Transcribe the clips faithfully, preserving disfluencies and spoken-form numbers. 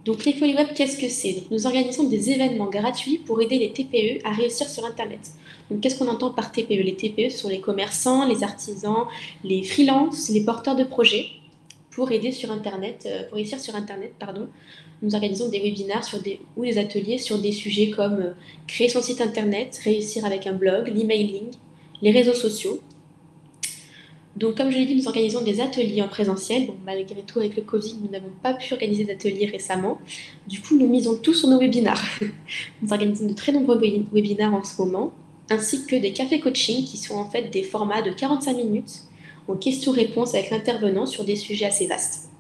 Donc, les Folies Web, qu'est-ce que c'est? Donc, nous organisons des événements gratuits pour aider les T P E à réussir sur Internet. Donc, qu'est-ce qu'on entend par T P E? Les T P E sont les commerçants, les artisans, les freelances, les porteurs de projets pour aider sur Internet, euh, pour réussir sur Internet, pardon. Nous organisons des webinaires sur des, ou des ateliers sur des sujets comme euh, créer son site Internet, réussir avec un blog, l'emailing, les réseaux sociaux. Donc, comme je l'ai dit, nous organisons des ateliers en présentiel. Bon, malgré tout, avec le Covid, nous n'avons pas pu organiser d'ateliers récemment. Du coup, nous misons tout sur nos webinars. Nous organisons de très nombreux webinars en ce moment, ainsi que des cafés coaching qui sont en fait des formats de quarante-cinq minutes en questions-réponses avec l'intervenant sur des sujets assez vastes.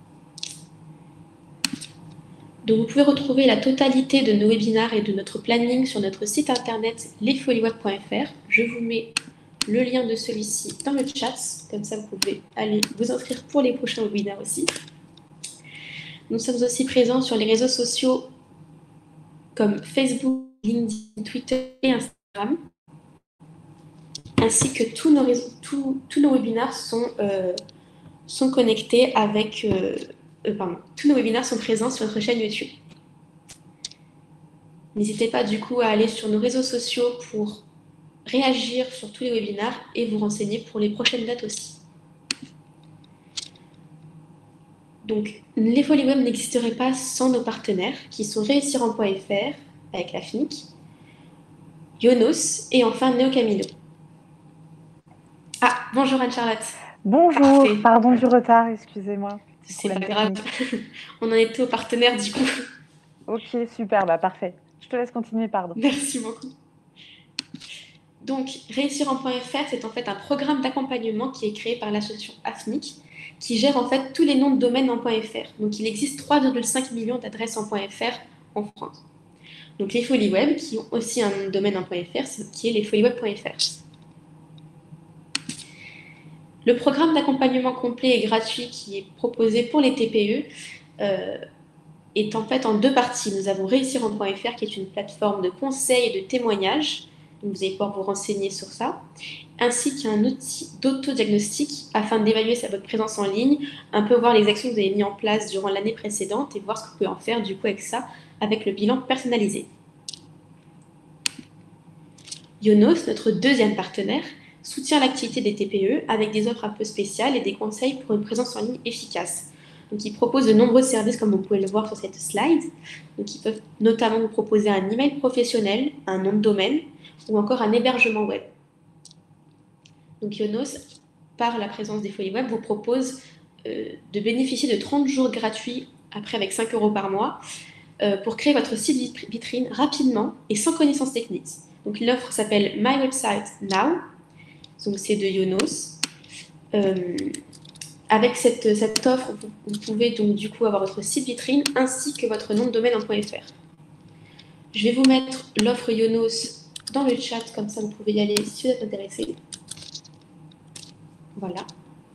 Donc, vous pouvez retrouver la totalité de nos webinars et de notre planning sur notre site internet les folies web point f r. Je vous mets le lien de celui-ci dans le chat, comme ça vous pouvez aller vous inscrire pour les prochains webinaires aussi. Nous sommes aussi présents sur les réseaux sociaux comme Facebook, LinkedIn, Twitter et Instagram, ainsi que tous nos, réseaux, tous, tous nos webinaires sont, euh, sont connectés avec... Euh, euh, pardon, tous nos webinaires sont présents sur notre chaîne YouTube. N'hésitez pas du coup à aller sur nos réseaux sociaux pour réagir sur tous les webinaires et vous renseigner pour les prochaines dates aussi. Donc, les Folies Web n'existeraient pas sans nos partenaires qui sont réussirent point f r avec la F N I C, Yonos et enfin Neocamino. Ah, bonjour Anne-Charlotte. Bonjour, Parfait. pardon du retard, excusez-moi, petit C'est pas problème grave. technique. On en était aux partenaires du coup. Ok, super, bah parfait. Je te laisse continuer, pardon. Merci beaucoup. Donc, réussir point f r, c'est en fait un programme d'accompagnement qui est créé par l'association A F N I C, qui gère en fait tous les noms de domaines en .fr. Donc, il existe trois virgule cinq millions d'adresses en .fr en France. Donc, les Folies Web, qui ont aussi un domaine en .fr, qui est les folies web point f r. Le programme d'accompagnement complet et gratuit qui est proposé pour les T P E euh, est en fait en deux parties. Nous avons réussir point f r, qui est une plateforme de conseils et de témoignages. Donc, vous allez pouvoir vous renseigner sur ça, ainsi qu'un outil d'autodiagnostic afin d'évaluer votre présence en ligne, un peu voir les actions que vous avez mises en place durant l'année précédente et voir ce que vous pouvez en faire du coup avec ça, avec le bilan personnalisé. Yonos, notre deuxième partenaire, soutient l'activité des T P E avec des offres un peu spéciales et des conseils pour une présence en ligne efficace. Donc, ils proposent de nombreux services, comme vous pouvez le voir sur cette slide. Donc, ils peuvent notamment vous proposer un email professionnel, un nom de domaine ou encore un hébergement web. Donc, Yonos, par la présence des Folies Web, vous propose euh, de bénéficier de trente jours gratuits, après avec cinq euros par mois, euh, pour créer votre site vitrine rapidement et sans connaissance technique. Donc, l'offre s'appelle My Website Now. Donc, c'est de Yonos. Euh, avec cette, cette offre, vous, vous, pouvez donc du coup avoir votre site vitrine ainsi que votre nom de domaine en .fr. Je vais vous mettre l'offre Yonos dans le chat, comme ça vous pouvez y aller si vous êtes intéressé. Voilà.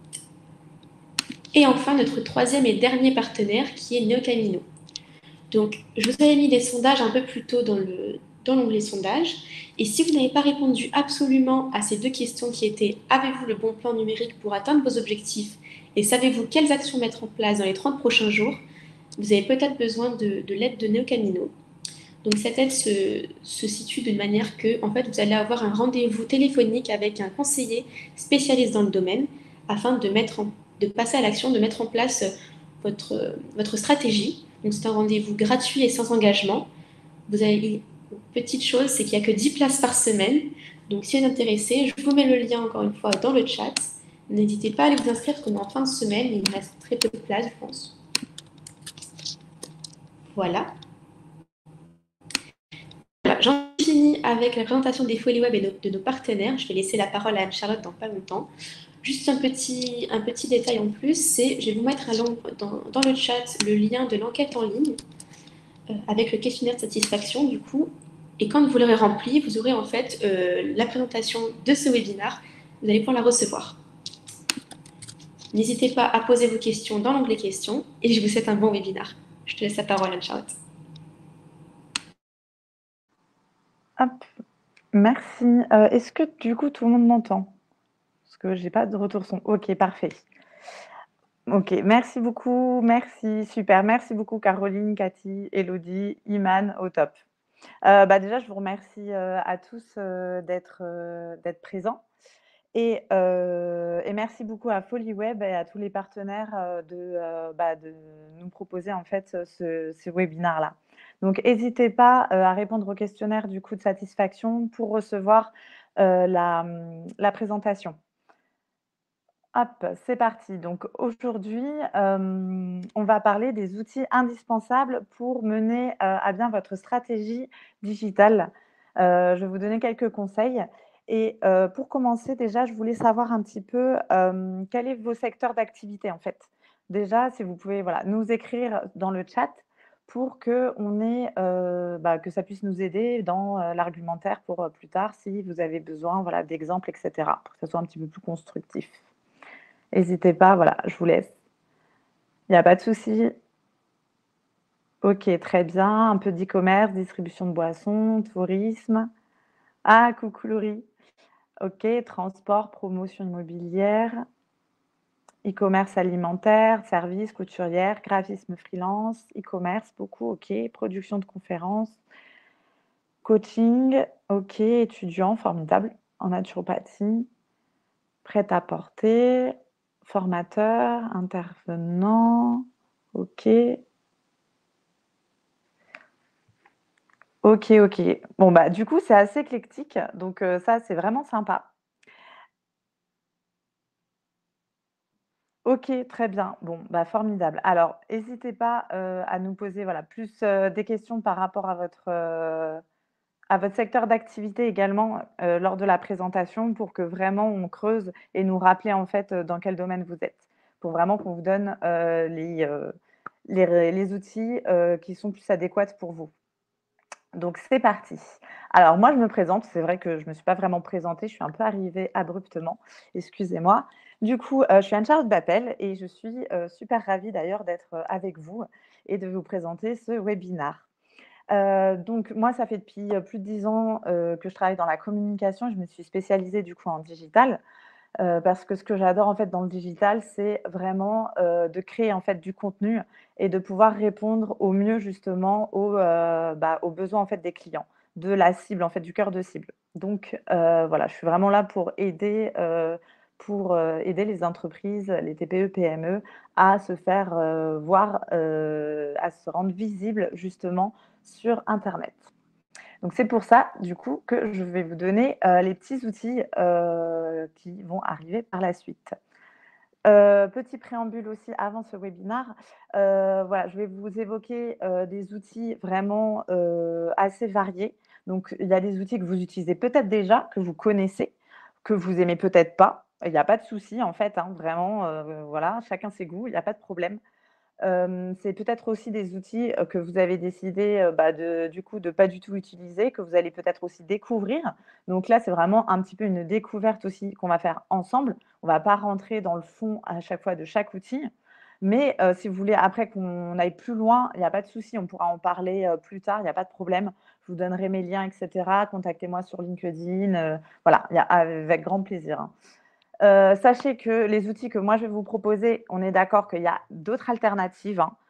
Et enfin, notre troisième et dernier partenaire qui est Neocamino. Donc, je vous avais mis des sondages un peu plus tôt dans le dans l'onglet sondages. Et si vous n'avez pas répondu absolument à ces deux questions qui étaient « Avez-vous le bon plan numérique pour atteindre vos objectifs ?» et « Savez-vous quelles actions mettre en place dans les trente prochains jours ?» vous avez peut-être besoin de, de l'aide de Neocamino. Donc, cette aide se, se situe d'une manière que, en fait, vous allez avoir un rendez-vous téléphonique avec un conseiller spécialiste dans le domaine afin de, mettre en, de passer à l'action, de mettre en place votre, votre stratégie. Donc, c'est un rendez-vous gratuit et sans engagement. Vous avez une petite chose, c'est qu'il n'y a que dix places par semaine. Donc, si vous êtes intéressé, je vous mets le lien encore une fois dans le chat. N'hésitez pas à aller vous inscrire parce qu'on est en fin de semaine et il reste très peu de places, je pense. Voilà. Voilà, j'en ai fini avec la présentation des Folies Web et de, de nos partenaires. Je vais laisser la parole à Anne-Charlotte dans pas longtemps. Juste un petit, un petit détail en plus, c'est je vais vous mettre dans, dans le chat le lien de l'enquête en ligne euh, avec le questionnaire de satisfaction du coup. Et quand vous l'aurez rempli, vous aurez en fait euh, la présentation de ce webinaire. Vous allez pouvoir la recevoir. N'hésitez pas à poser vos questions dans l'onglet questions et je vous souhaite un bon webinaire. Je te laisse la parole, Anne-Charlotte. Hop, merci. Euh, Est-ce que du coup tout le monde m'entend? Parce que j'ai pas de retour son. Ok, parfait. OK, merci beaucoup, merci, super. Merci beaucoup Caroline, Cathy, Élodie, Iman, au top. Heu, bah, déjà, je vous remercie, heu, à tous, heu, d'être, heu, d'être présents et heu et merci beaucoup à Folyweb et à tous les partenaires, heu, de, heu, bah, de nous proposer, en fait, ce ce webinaire-là. Donc hésitez pas, heu, à répondre au questionnaire, du coup, de satisfaction pour recevoir, heu, la, mmh, la présentation. Hop, c'est parti. Donc aujourd'hui, hem, on va parler des outils indispensables pour mener, heu, à bien votre stratégie digitale. Heu, je vais vous donner quelques conseils et heu, pour commencer, déjà, je voulais savoir un petit peu, hem, quel est vos secteurs d'activité, en fait? Déjà, si vous pouvez, voilà, nous écrire dans le chat pour qu'on ait, heu, bah, que ça puisse nous aider dans, heu, l'argumentaire pour, heu, plus tard, si vous avez besoin, voilà, d'exemples et cetera, pour que ça soit un petit peu plus constructif. Hésitez pas, voilà, je vous laisse. Il y a pas de souci. OK, très bien. Un peu d'e-commerce, distribution de boissons, tourisme. Ah, coucou Laurie. OK, transport, promotion immobilière, e-commerce alimentaire, services, couturière, graphisme freelance, e-commerce, beaucoup, OK, production de conférences, coaching, OK, étudiant, formidable, en naturopathie, prêt-à-porter, formateur, intervenant, OK. OK, OK. Bon, bah, du coup, c'est assez éclectique, donc heu, ça, c'est vraiment sympa. OK, très bien. Bon, bah, formidable. Alors, hésitez pas, heu, à nous poser, voilà, plus, heu, des questions par rapport à votre, heu, à votre secteur d'activité également, heu, lors de la présentation pour que vraiment on creuse et nous rappeler, en fait, heu, dans quel domaine vous êtes. Pour vraiment qu'on vous donne, heu, les, heu, les ré les outils, heu, qui sont plus adéquats pour vous. Donc c'est parti. Alors moi, je me présente, c'est vrai que je ne me suis pas vraiment présentée, je suis un peu arrivée abruptement, excusez-moi. Du coup, heu, je suis Anne-Charlotte Bappel et je suis, heu, super ravie d'ailleurs d'être, heu, avec vous et de vous présenter ce webinar. Heu, donc moi, ça fait depuis, heu, plus de dix ans, heu, que je travaille dans la communication. Je me suis spécialisée du coup en digital. Heu, parce que ce que j'adore en fait dans le digital, c'est vraiment, heu, de créer en fait du contenu et de pouvoir répondre au mieux justement aux, heu, bah, aux besoins en fait des clients, de la cible en fait, du cœur de cible. Donc heu, voilà, je suis vraiment là pour aider, heu, pour, heu, aider les entreprises, les T P E, P M E à se faire, heu, voir, heu, à se rendre visibles justement sur internet. Donc c'est pour ça, du coup, que je vais vous donner, heu, les petits outils, heu, qui vont arriver par la suite. Heu, petit préambule aussi avant ce webinaire, heu, voilà, je vais vous évoquer, heu, des outils vraiment, heu, assez variés. Donc il y a des outils que vous utilisez peut-être déjà, que vous connaissez, que vous aimez peut-être pas. Il y a pas de souci en fait, hein, vraiment, heu, voilà, chacun ses goûts, il y a pas de problème. Hem, c'est peut-être aussi des outils, heu, que vous avez décidé, heu, bah, de du coup, de pas du tout utiliser, que vous allez peut-être aussi découvrir. Donc là, c'est vraiment un petit peu une découverte aussi qu'on va faire ensemble. On va pas rentrer dans le fond à chaque fois de chaque outil, mais heu, si vous voulez après qu'on aille plus loin, il y a pas de souci, on pourra en parler, heu, plus tard, il y a pas de problème. Je vous donnerai mes liens et cetera. Contactez-moi sur LinkedIn, heu, voilà, il y a avec grand plaisir, hein. Heu, sachez que les outils que moi je vais vous proposer, on est d'accord qu'il y a d'autres alternatives, hein.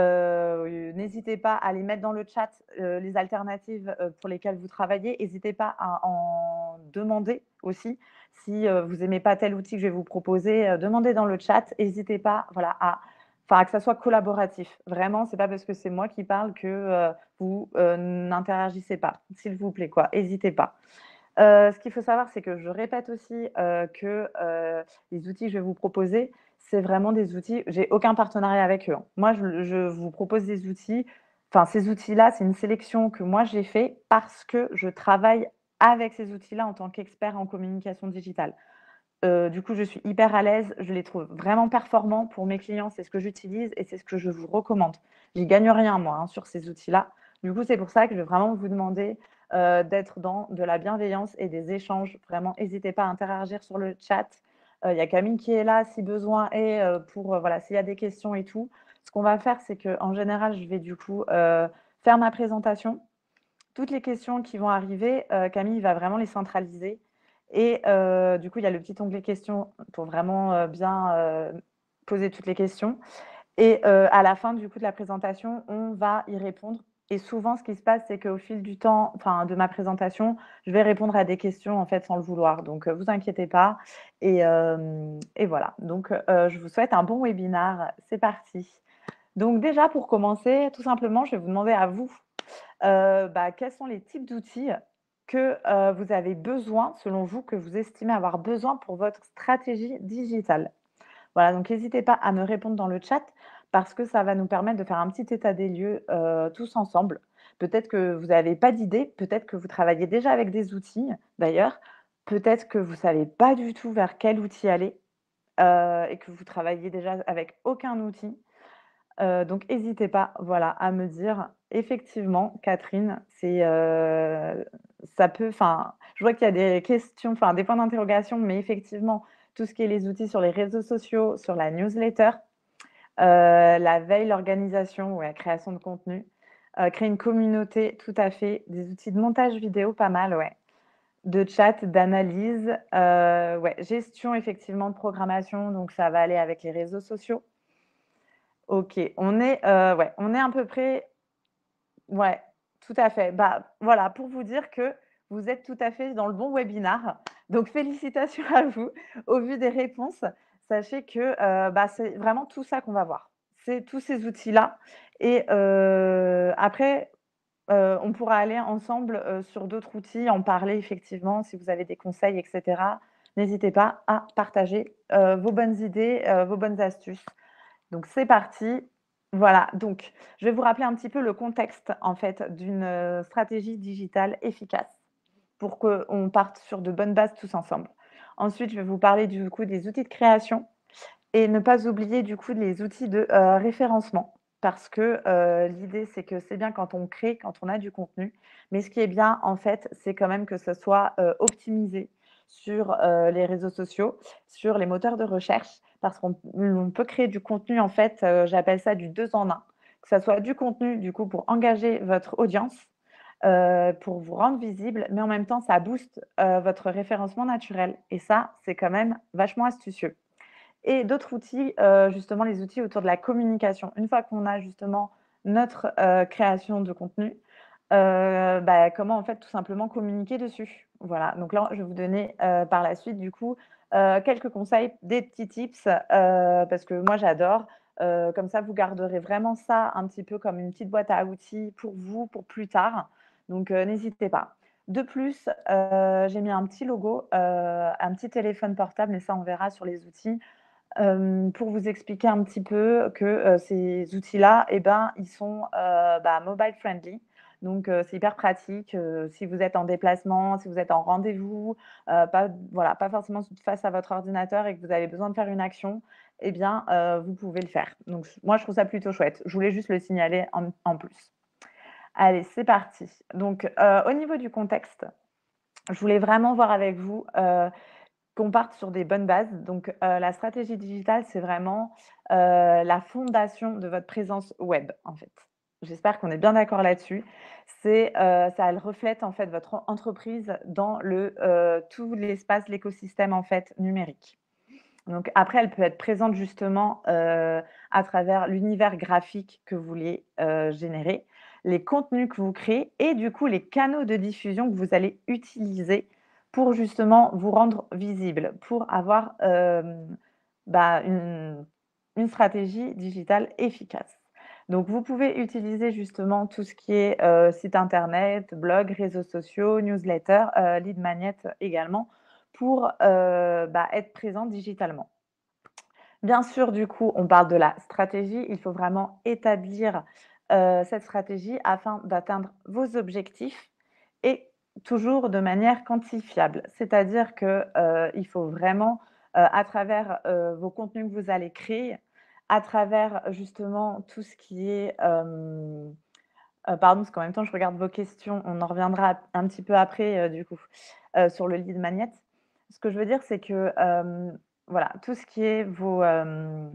Heu, n'hésitez pas à les mettre dans le chat, heu, les alternatives, heu, pour lesquelles vous travaillez. N'hésitez pas à en demander aussi. Si, heu, vous aimez pas tel outil que je vais vous proposer, heu, demandez dans le chat. N'hésitez pas, voilà, à enfin, que ça soit collaboratif. Vraiment, c'est pas parce que c'est moi qui parle que, heu, vous, heu, n'interagissez pas. S'il vous plaît, quoi, n'hésitez pas. Heu, ce qu'il faut savoir, c'est que je répète aussi, heu, que, heu, les outils que je vais vous proposer, c'est vraiment des outils j'ai aucun partenariat avec eux, hein. Moi, je je vous propose des outils enfin, ces outils-là, c'est une sélection que moi j'ai fait parce que je travaille avec ces outils-là en tant qu'expert en communication digitale. Heu, du coup, je suis hyper à l'aise, je les trouve vraiment performants pour mes clients, c'est ce que j'utilise et c'est ce que je vous recommande. J'y gagne rien moi, hein, sur ces outils-là. Du coup, c'est pour ça que je vais vraiment vous demander, heu, d'être dans de la bienveillance et des échanges. Vraiment, n'hésitez pas à interagir sur le chat. Heu, il y a Camille qui est là si besoin et heu, pour, heu, voilà, s'il y a des questions et tout. Ce qu'on va faire, c'est qu'en général, je vais du coup, heu, faire ma présentation. Toutes les questions qui vont arriver, heu, Camille va vraiment les centraliser et heu, du coup, il y a le petit onglet questions pour vraiment, heu, bien, heu, poser toutes les questions et heu, à la fin, du coup, de la présentation, on va y répondre et souvent, ce qui se passe, c'est qu'au fil du temps, enfin, de ma présentation, je vais répondre à des questions, en fait, sans le vouloir. Donc, heu, vous inquiétez pas et hem et voilà. Donc, heu, je vous souhaite un bon webinaire. C'est parti. Donc déjà, pour commencer, tout simplement, je vais vous demander à vous, heu, bah, quels sont les types d'outils que, heu, vous avez besoin, selon vous, que vous estimez avoir besoin pour votre stratégie digitale? Voilà, donc n'hésitez pas à me répondre dans le chat parce que ça va nous permettre de faire un petit état des lieux, heu, tous ensemble. Peut-être que vous n'avez pas d'idée, peut-être que vous travaillez déjà avec des outils d'ailleurs, peut-être que vous ne savez pas du tout vers quel outil aller, heu et que vous travaillez déjà avec aucun outil. Heu, donc hésitez pas, voilà, à me dire effectivement, Catherine, c'est, heu, ça peut enfin, je vois qu'il y a des questions, enfin des points d'interrogation, mais effectivement, tout ce qui est les outils sur les réseaux sociaux, sur la newsletter, heu, la veille, l'organisation ou la création de contenu, heu, créer une communauté, tout à fait, des outils de montage vidéo, pas mal, ouais, de chat, d'analyse, heu, ouais, gestion effectivement de programmation, donc ça va aller avec les réseaux sociaux. OK, on est, heu, ouais, on est à peu près ouais, tout à fait. Bah, voilà, pour vous dire que vous êtes tout à fait dans le bon webinar. Donc félicitations à vous. Au vu des réponses, sachez que, heu, bah, c'est vraiment tout ça qu'on va voir. C'est tous ces outils-là et heu, après, heu, on pourra aller ensemble, heu, sur d'autres outils, en parler effectivement si vous avez des conseils et cetera. N'hésitez pas à partager, heu, vos bonnes idées, heu, vos bonnes astuces. Donc c'est parti. Voilà, donc je vais vous rappeler un petit peu le contexte en fait d'une, heu, stratégie digitale efficace pour qu'on parte sur de bonnes bases tous ensemble. Ensuite, je vais vous parler du coup des outils de création et ne pas oublier du coup les outils de, heu, référencement parce que, heu, l'idée c'est que c'est bien quand on crée, quand on a du contenu, mais ce qui est bien en fait, c'est quand même que ce soit, heu, optimisé sur, heu, les réseaux sociaux, sur les moteurs de recherche parce qu'on on peut créer du contenu en fait, heu, j'appelle ça du deux en un. Que ça soit du contenu du coup pour engager votre audience, heu, pour vous rendre visible, mais en même temps ça booste, heu, votre référencement naturel et ça, c'est quand même vachement astucieux. Et d'autres outils, heu, justement les outils autour de la communication. Une fois qu'on a justement notre, heu, création de contenu, heu, bah, comment en fait tout simplement communiquer dessus. Voilà, donc là, je vais vous donner, heu, par la suite du coup, heu, quelques conseils, des petits tips, heu, parce que moi j'adore. Heu, comme ça, vous garderez vraiment ça un petit peu comme une petite boîte à outils pour vous, pour plus tard. Donc, heu, n'hésitez pas. De plus, heu, j'ai mis un petit logo, heu, un petit téléphone portable, mais ça on verra sur les outils. Hem, pour vous expliquer un petit peu que, heu, ces outils-là et ben, ils sont, heu, bah, mobile friendly. Donc, heu, c'est hyper pratique, heu, si vous êtes en déplacement, si vous êtes en rendez-vous, heu, pas voilà, pas forcément face à votre ordinateur et que vous avez besoin de faire une action et bien, heu, vous pouvez le faire. Donc moi, je trouve ça plutôt chouette. Je voulais juste le signaler en en plus. Allez, c'est parti. Donc, heu, au niveau du contexte, je voulais vraiment voir avec vous, heu, qu'on parte sur des bonnes bases. Donc, heu, la stratégie digitale, c'est vraiment, heu, la fondation de votre présence web, en fait. J'espère qu'on est bien d'accord là-dessus. C'est, heu, ça elle reflète, en fait, votre entreprise dans le, heu, tout l'espace, l'écosystème, en fait, numérique. Donc après, elle peut être présente justement, heu, à travers l'univers graphique que vous voulez, heu, générer, les contenus que vous créez et du coup les canaux de diffusion que vous allez utiliser pour justement vous rendre visible, pour avoir, hem, bah, une une stratégie digitale efficace. Donc vous pouvez utiliser justement tout ce qui est, heu, site internet, blog, réseaux sociaux, newsletter, heu, lead magnet également pour, heu, bah, être présent digitalement. Bien sûr, du coup, on parle de la stratégie. Il faut vraiment établir, heu, cette stratégie afin d'atteindre vos objectifs et toujours de manière quantifiable. C'est-à-dire que, heu, il faut vraiment, heu, à travers, heu, vos contenus que vous allez créer, à travers justement tout ce qui est, hem, heu, pardon, parce qu'en même temps je regarde vos questions, on en reviendra un petit peu après, heu, du coup, heu, sur le lead magnet. Ce que je veux dire, c'est que, hem, voilà, tout ce qui est vos, hem,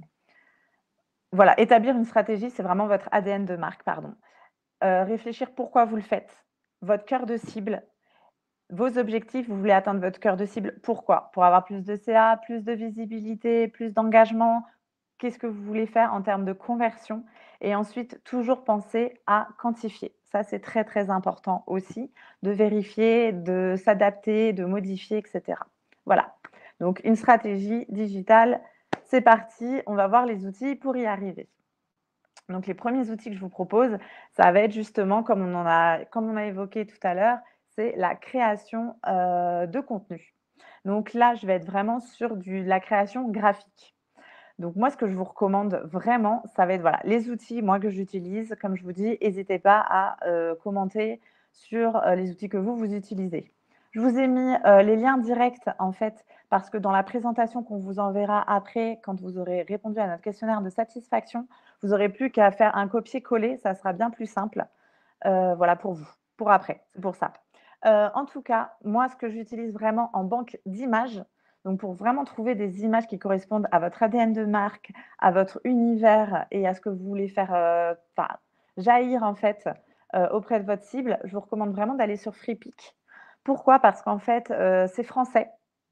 voilà, établir une stratégie, c'est vraiment votre A D N de marque, pardon. Heu, réfléchir pourquoi vous le faites, votre cœur de cible, vos objectifs, vous voulez atteindre votre cœur de cible, pourquoi? Pour avoir plus de C A, plus de visibilité, plus d'engagement? qu'est-ce que vous voulez faire en termes de conversion et ensuite toujours penser à quantifier. Ça, c'est très, très important aussi de vérifier, de s'adapter, de modifier, et cetera. Voilà, donc une stratégie digitale, c'est parti, on va voir les outils pour y arriver. Donc les premiers outils que je vous propose, ça va être justement comme on en a comme on a évoqué tout à l'heure, c'est la création, heu, de contenu. Donc là, je vais être vraiment sur du de la création graphique. Donc moi, ce que je vous recommande vraiment, ça va être, voilà, les outils, moi, que j'utilise. Comme je vous dis, n'hésitez pas à, heu, commenter sur, heu, les outils que vous, vous utilisez. Je vous ai mis, heu, les liens directs, en fait, parce que dans la présentation qu'on vous enverra après, quand vous aurez répondu à notre questionnaire de satisfaction, vous n'aurez plus qu'à faire un copier-coller, ça sera bien plus simple, heu, voilà, pour vous, pour après, c'est pour ça. Heu, en tout cas, moi, ce que j'utilise vraiment en banque d'images, donc pour vraiment trouver des images qui correspondent à votre A D N de marque, à votre univers et à ce que vous voulez faire, heu, enfin, jaillir en fait, heu, auprès de votre cible, je vous recommande vraiment d'aller sur Freepik. Pourquoi? Parce qu'en fait, heu, c'est français,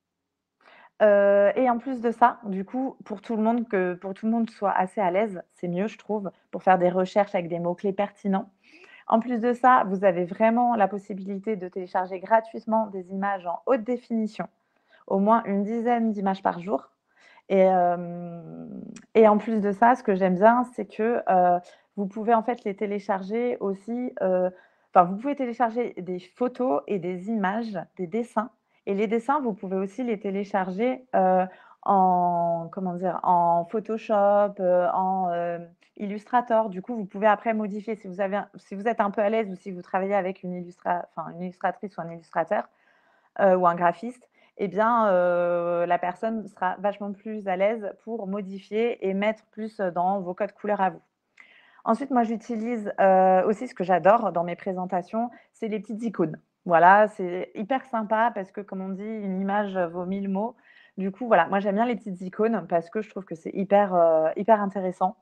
heu et en plus de ça, du coup, pour tout le monde que pour tout le monde soit assez à l'aise, c'est mieux je trouve, pour faire des recherches avec des mots-clés pertinents. En plus de ça, vous avez vraiment la possibilité de télécharger gratuitement des images en haute définition, au moins une dizaine d'images par jour. Et, hem et en plus de ça, ce que j'aime bien, c'est que, heu, vous pouvez en fait les télécharger aussi, heu, enfin vous pouvez télécharger des photos et des images, des dessins et les dessins, vous pouvez aussi les télécharger, heu, en comment dire? En Photoshop, heu, en, hem, Illustrator. Du coup, vous pouvez après modifier si vous avez un si vous êtes un peu à l'aise ou si vous travaillez avec une illustra enfin une illustratrice ou un illustrateur, heu, ou un graphiste, eh bien, heu, la personne sera vachement plus à l'aise pour modifier et mettre plus, dans vos codes couleurs à vous. Ensuite, moi, j'utilise, heu, aussi ce que j'adore dans mes présentations, c'est les petites icônes. Voilà, c'est hyper sympa parce que comme on dit: «Une image vaut mille mots». Du coup, voilà, moi, j'aime bien les petites icônes parce que je trouve que c'est hyper, heu, hyper intéressant,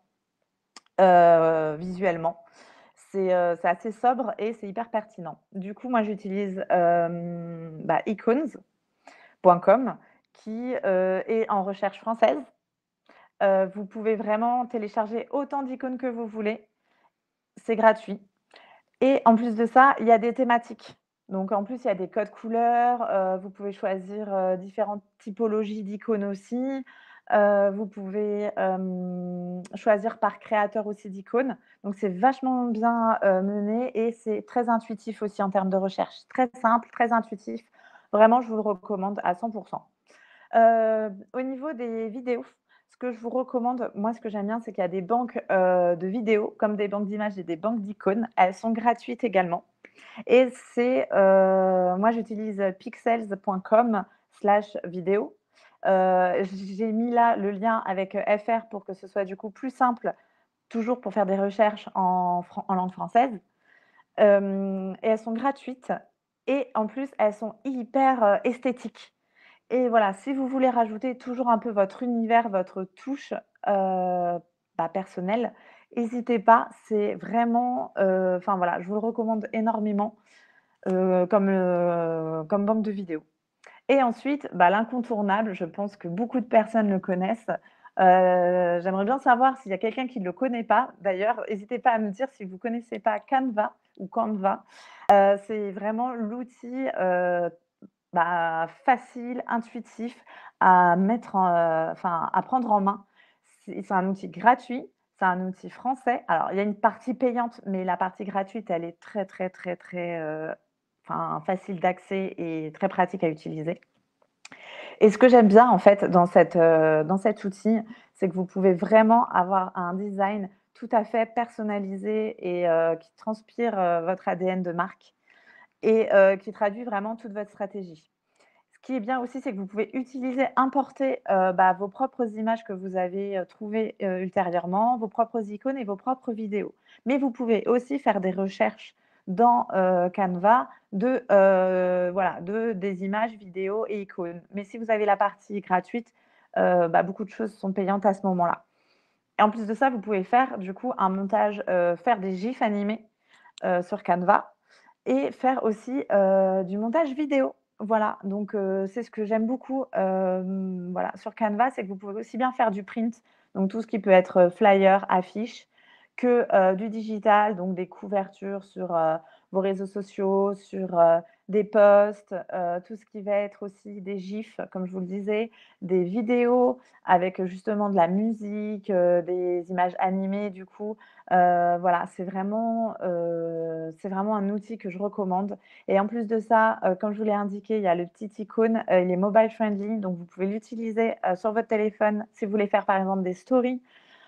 heu, visuellement. C'est, heu, c'est assez sobre et c'est hyper pertinent. Du coup, moi, j'utilise, hem, bah, icons point com qui, heu, est en recherche française. Heu, vous pouvez vraiment télécharger autant d'icônes que vous voulez. C'est gratuit et en plus de ça, il y a des thématiques. Donc en plus, il y a des codes couleurs, heu, vous pouvez choisir, heu, différentes typologies d'icônes aussi. Heu, vous pouvez, hem, choisir par créateur aussi d'icônes. Donc c'est vachement bien, heu, mené et c'est très intuitif aussi en termes de recherche. Très simple, très intuitif. Vraiment, je vous le recommande à cent. Heu, au niveau des vidéos, ce que je vous recommande, moi, ce que j'aime bien, c'est qu'il y a des banques, heu, de vidéos, comme des banques d'images et des banques d'icônes. Elles sont gratuites également et c'est, heu, moi, j'utilise pixels point com slash vidéo. Heu, j'ai mis là le lien avec, heu, F R pour que ce soit, du coup, plus simple, toujours pour faire des recherches en fran en langue française. Hem et elles sont gratuites et en plus, elles sont hyper, heu, esthétiques. Et voilà, si vous voulez rajouter toujours un peu votre univers, votre touche, heu, bah, personnelle, hésitez pas, c'est vraiment, heu, enfin voilà, je vous le recommande énormément, heu, comme, heu, comme banque de vidéos. Et ensuite, bah, l'incontournable, je pense que beaucoup de personnes le connaissent. Heu, j'aimerais bien savoir s'il y a quelqu'un qui ne le connaît pas. D'ailleurs, n'hésitez pas à me dire si vous ne connaissez pas Canva ou Canva. Heu, c'est vraiment l'outil, heu bah, facile, intuitif à mettre en, heu, enfin, à prendre en main. C'est c'est un outil gratuit, c'est un outil français. Alors, il y a une partie payante, mais la partie gratuite, elle est très, très, très, très, heu, enfin, facile d'accès et très pratique à utiliser. Et ce que j'aime bien, en fait, dans cette, heu, dans cet outil, c'est que vous pouvez vraiment avoir un design tout à fait personnalisé et heu, qui transpire, heu, votre A D N de marque et heu, qui traduit vraiment toute votre stratégie. Ce qui est bien aussi, c'est que vous pouvez utiliser, importer, heu, bah, vos propres images que vous avez, heu, trouvées, heu, ultérieurement, vos propres icônes et vos propres vidéos. Mais vous pouvez aussi faire des recherches dans, heu, Canva de, heu, voilà, de des images, vidéos et icônes. Mais si vous avez la partie gratuite, heu, bah, beaucoup de choses sont payantes à ce moment-là. Et en plus de ça, vous pouvez faire du coup un montage, heu, faire des gifs animés, heu, sur Canva et faire aussi, heu, du montage vidéo. Voilà, donc heu, c'est ce que j'aime beaucoup, hem, voilà, sur Canva, c'est que vous pouvez aussi bien faire du print, Donc tout ce qui peut être, heu, flyer, affiche, que, heu, du digital, donc des couvertures sur, heu, vos réseaux sociaux, sur, heu, des posts, heu, tout ce qui va être aussi des gifs, comme je vous le disais, des vidéos avec, heu, justement de la musique, heu, des images animées du coup. Heu, voilà, c'est vraiment, heu, c'est vraiment un outil que je recommande et en plus de ça, heu, comme je vous l'ai indiqué, il y a le petit icône, heu, il est mobile friendly, donc vous pouvez l'utiliser, heu, sur votre téléphone si vous voulez faire par exemple des stories.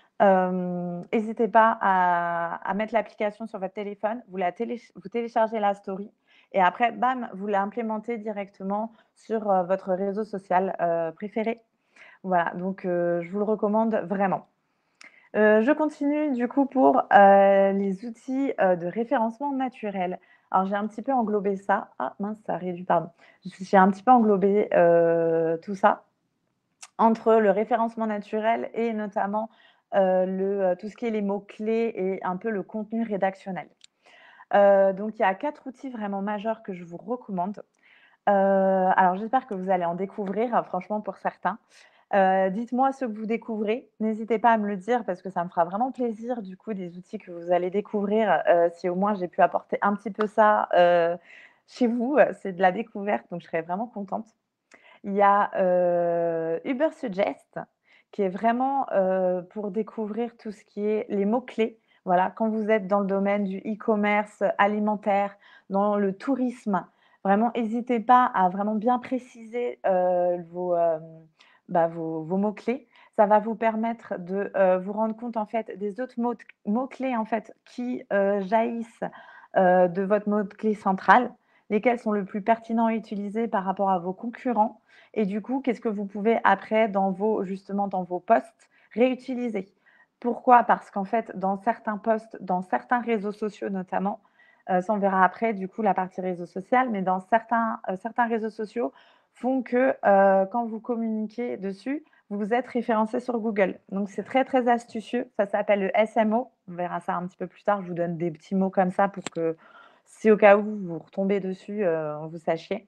Hem, hésitez pas à à mettre l'application sur votre téléphone, vous la téléch vous téléchargez la story et après bam, vous l'implémentez directement sur, heu, votre réseau social, heu, préféré. Voilà, donc heu, je vous le recommande vraiment. Heu, je continue du coup pour, heu, les outils, heu, de référencement naturel. Alors j'ai un petit peu englobé ça. Ah mince, ça a réduit, pardon. J'ai un petit peu englobé, heu, tout ça entre le référencement naturel et notamment, heu, le, heu, tout ce qui est les mots-clés et un peu le contenu rédactionnel. Heu, donc il y a quatre outils vraiment majeurs que je vous recommande. Heu, alors j'espère que vous allez en découvrir, hein, franchement pour certains. Heu, dites-moi ce que vous découvrez. N'hésitez pas à me le dire parce que ça me fera vraiment plaisir du coup des outils que vous allez découvrir, heu, si au moins j'ai pu apporter un petit peu ça, heu, chez vous. C'est de la découverte, donc je serais vraiment contente. Il y a, heu, Ubersuggest qui est vraiment, heu, pour découvrir tout ce qui est les mots-clés. Voilà, quand vous êtes dans le domaine du e-commerce alimentaire, dans le tourisme, vraiment hésitez pas à vraiment bien préciser, heu, vos, hem, bah, vos vos mots-clés. Ça va vous permettre de, heu, vous rendre compte en fait des autres mots mots-clés en fait qui, heu, jaillissent, heu, de votre mot-clé central, lesquels sont le plus pertinents à utiliser par rapport à vos concurrents et du coup, qu'est-ce que vous pouvez après dans vos justement dans vos posts réutiliser. Pourquoi? Parce qu'en fait, dans certains posts, dans certains réseaux sociaux notamment, heu, ça on verra après du coup la partie réseaux social, mais dans certains, heu, certains réseaux sociaux font que, heu, quand vous communiquez dessus, vous êtes référencé sur Google. Donc c'est très, très astucieux. Ça s'appelle le S M O. On verra ça un petit peu plus tard. Je vous donne des petits mots comme ça pour que si au cas où vous retombez dessus, heu, vous sachiez.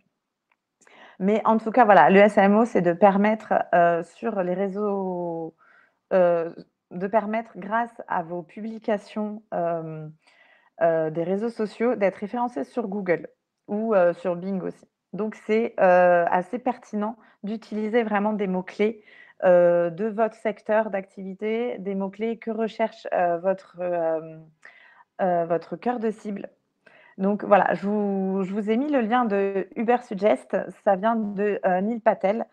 Mais en tout cas, voilà, le S M O, c'est de permettre, heu, sur les réseaux, heu, de permettre grâce à vos publications, hem, heu, des réseaux sociaux, d'être référencé sur Google ou, heu, sur Bing aussi. Donc c'est, heu, assez pertinent d'utiliser vraiment des mots-clés, heu, de votre secteur d'activité, des mots-clés que recherche, heu, votre, hem, heu, votre cœur de cible. Donc voilà, je vous je vous ai mis le lien de Ubersuggest, ça vient de, heu, Neil Patel.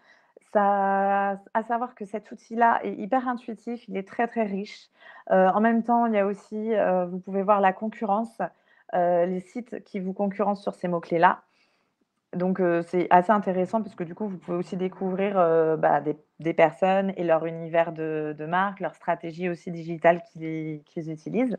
Ça à savoir que cet outil-là est hyper intuitif, il est très, très riche. Heu, en même temps, il y a aussi, heu, vous pouvez voir la concurrence, heu, les sites qui vous concurrencent sur ces mots-clés-là. Donc heu, c'est assez intéressant parce que du coup, vous pouvez aussi découvrir, heu, bah, des des personnes et leur univers de de marque, leur stratégie aussi digitale qu'ils qu'ils utilisent.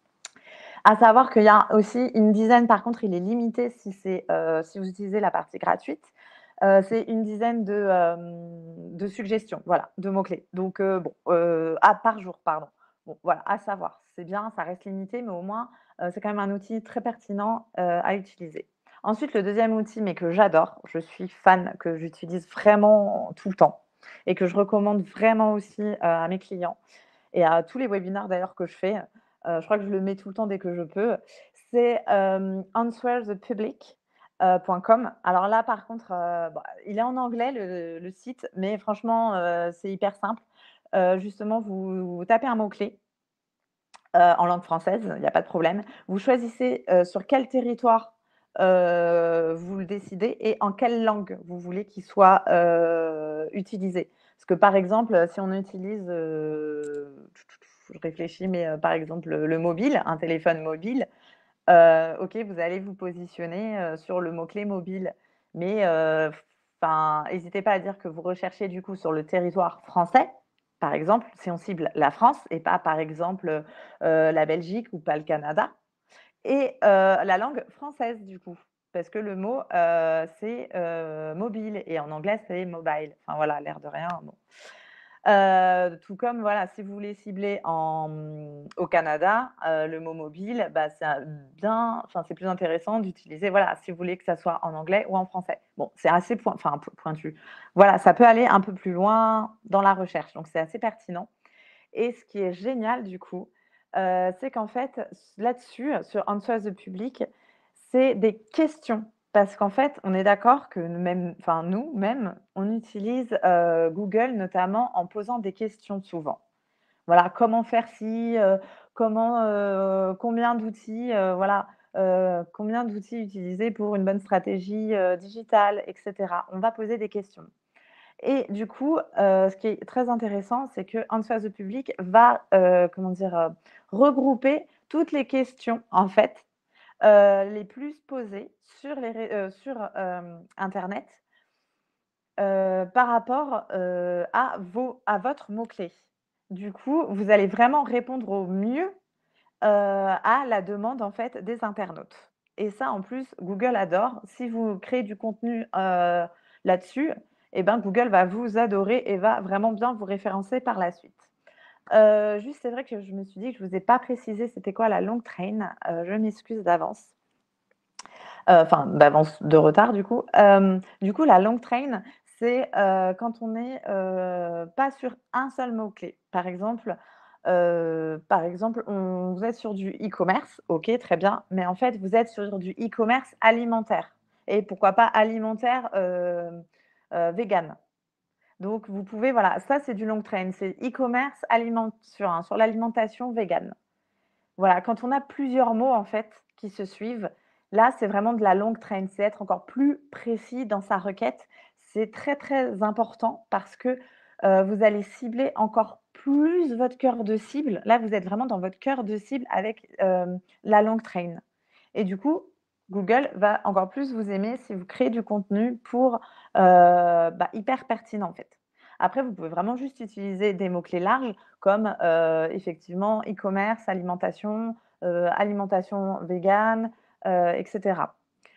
À savoir qu'il y a aussi une dizaine, par contre, il est limité si c'est, heu, si vous utilisez la partie gratuite, heu, c'est une dizaine de, hem, de suggestions, voilà, de mots-clés. Donc heu, bon, heu, ah, par jour, pardon. Bon, voilà, à savoir. C'est bien, ça reste limité, mais au moins, heu, c'est quand même un outil très pertinent, heu, à utiliser. Ensuite, le deuxième outil, mais que j'adore, je suis fan, que j'utilise vraiment tout le temps et que je recommande vraiment aussi, heu, à mes clients et à tous les webinaires d'ailleurs que je fais. Heu, je crois que je le mets tout le temps dès que je peux. C'est, hem, answer the public, heu, point com. Alors là, par contre, heu, bah, il est en anglais le le site, mais franchement, heu, c'est hyper simple. Heu, justement, vous vous tapez un mot-clé, heu, en langue française, il y a pas de problème. Vous choisissez, heu, sur quel territoire, heu, vous le décidez et en quelle langue vous voulez qu'il soit, heu, utilisé. Parce que, par exemple, si on utilise, heu, je réfléchis, mais heu, par exemple, le le mobile, un téléphone mobile, heu, OK, vous allez vous positionner, heu, sur le mot-clé mobile. Mais heu, enfin, hésitez pas à dire que vous recherchez du coup sur le territoire français, par exemple, si on cible la France et pas par exemple, heu la Belgique ou pas le Canada et heu, la langue française du coup. Parce que le mot, heu, c'est, heu, mobile et en anglais, c'est mobile. Enfin voilà, l'air de rien, bon. Heu, tout comme voilà, si vous voulez cibler en, mmh, au Canada, heu, le mot mobile, bah, c'est un bien enfin, c'est plus intéressant d'utiliser voilà, si vous voulez que ça soit en anglais ou en français. Bon, c'est assez point enfin, po pointu. Voilà, ça peut aller un peu plus loin dans la recherche, donc c'est assez pertinent Et ce qui est génial du coup, heu, c'est qu'en fait, s là-dessus, sur Answer the Public, c'est des questions. Parce qu'en fait, on est d'accord que même enfin nous-mêmes, on utilise, heu, Google notamment en posant des questions souvent. Voilà, comment faire ci, heu, comment, heu, combien d'outils, heu, voilà, heu, combien d'outils utiliser pour une bonne stratégie, heu, digitale et cetera. On va poser des questions et du coup, heu, ce qui est très intéressant, c'est que Answer the Public va, heu, comment dire? Heu, regrouper toutes les questions en fait, heu, les plus posées sur les ré heu, sur, hem, internet, heu, par rapport, heu, à vos à votre mot-clé. Du coup, vous allez vraiment répondre au mieux, heu, à la demande en fait des internautes et ça en plus Google adore. Si vous créez du contenu, heu, là-dessus et ben, Google va vous adorer et va vraiment bien vous référencer par la suite. Heu, juste c'est vrai que je me suis dit que je vous ai pas précisé c'était quoi la long train, heu, je m'excuse d'avance. Heu, enfin d'avance, de retard du coup. Hem, du coup la long train, c'est, heu, quand on est, heu, pas sur un seul mot-clé. Par exemple, heu, par exemple, on vous êtes sur du e-commerce, OK, très bien, mais en fait, vous êtes sur du e-commerce alimentaire et pourquoi pas alimentaire, hem, heu, végan. Donc vous pouvez voilà, ça c'est du long train, c'est e-commerce aliment sur un sur l'alimentation végane. Voilà, quand on a plusieurs mots en fait qui se suivent, là, c'est vraiment de la longue train, c'est être encore plus précis dans sa requête. C'est très, très important parce que, heu, vous allez cibler encore plus votre cœur de cible. Là, vous êtes vraiment dans votre cœur de cible avec, hem, la longue train et du coup, Google va encore plus vous aimer si vous créez du contenu pour, heu, bah, hyper pertinent en fait. Après, vous pouvez vraiment juste utiliser des mots-clés larges comme, heu, effectivement e-commerce, alimentation, heu, alimentation végane, heu et cetera.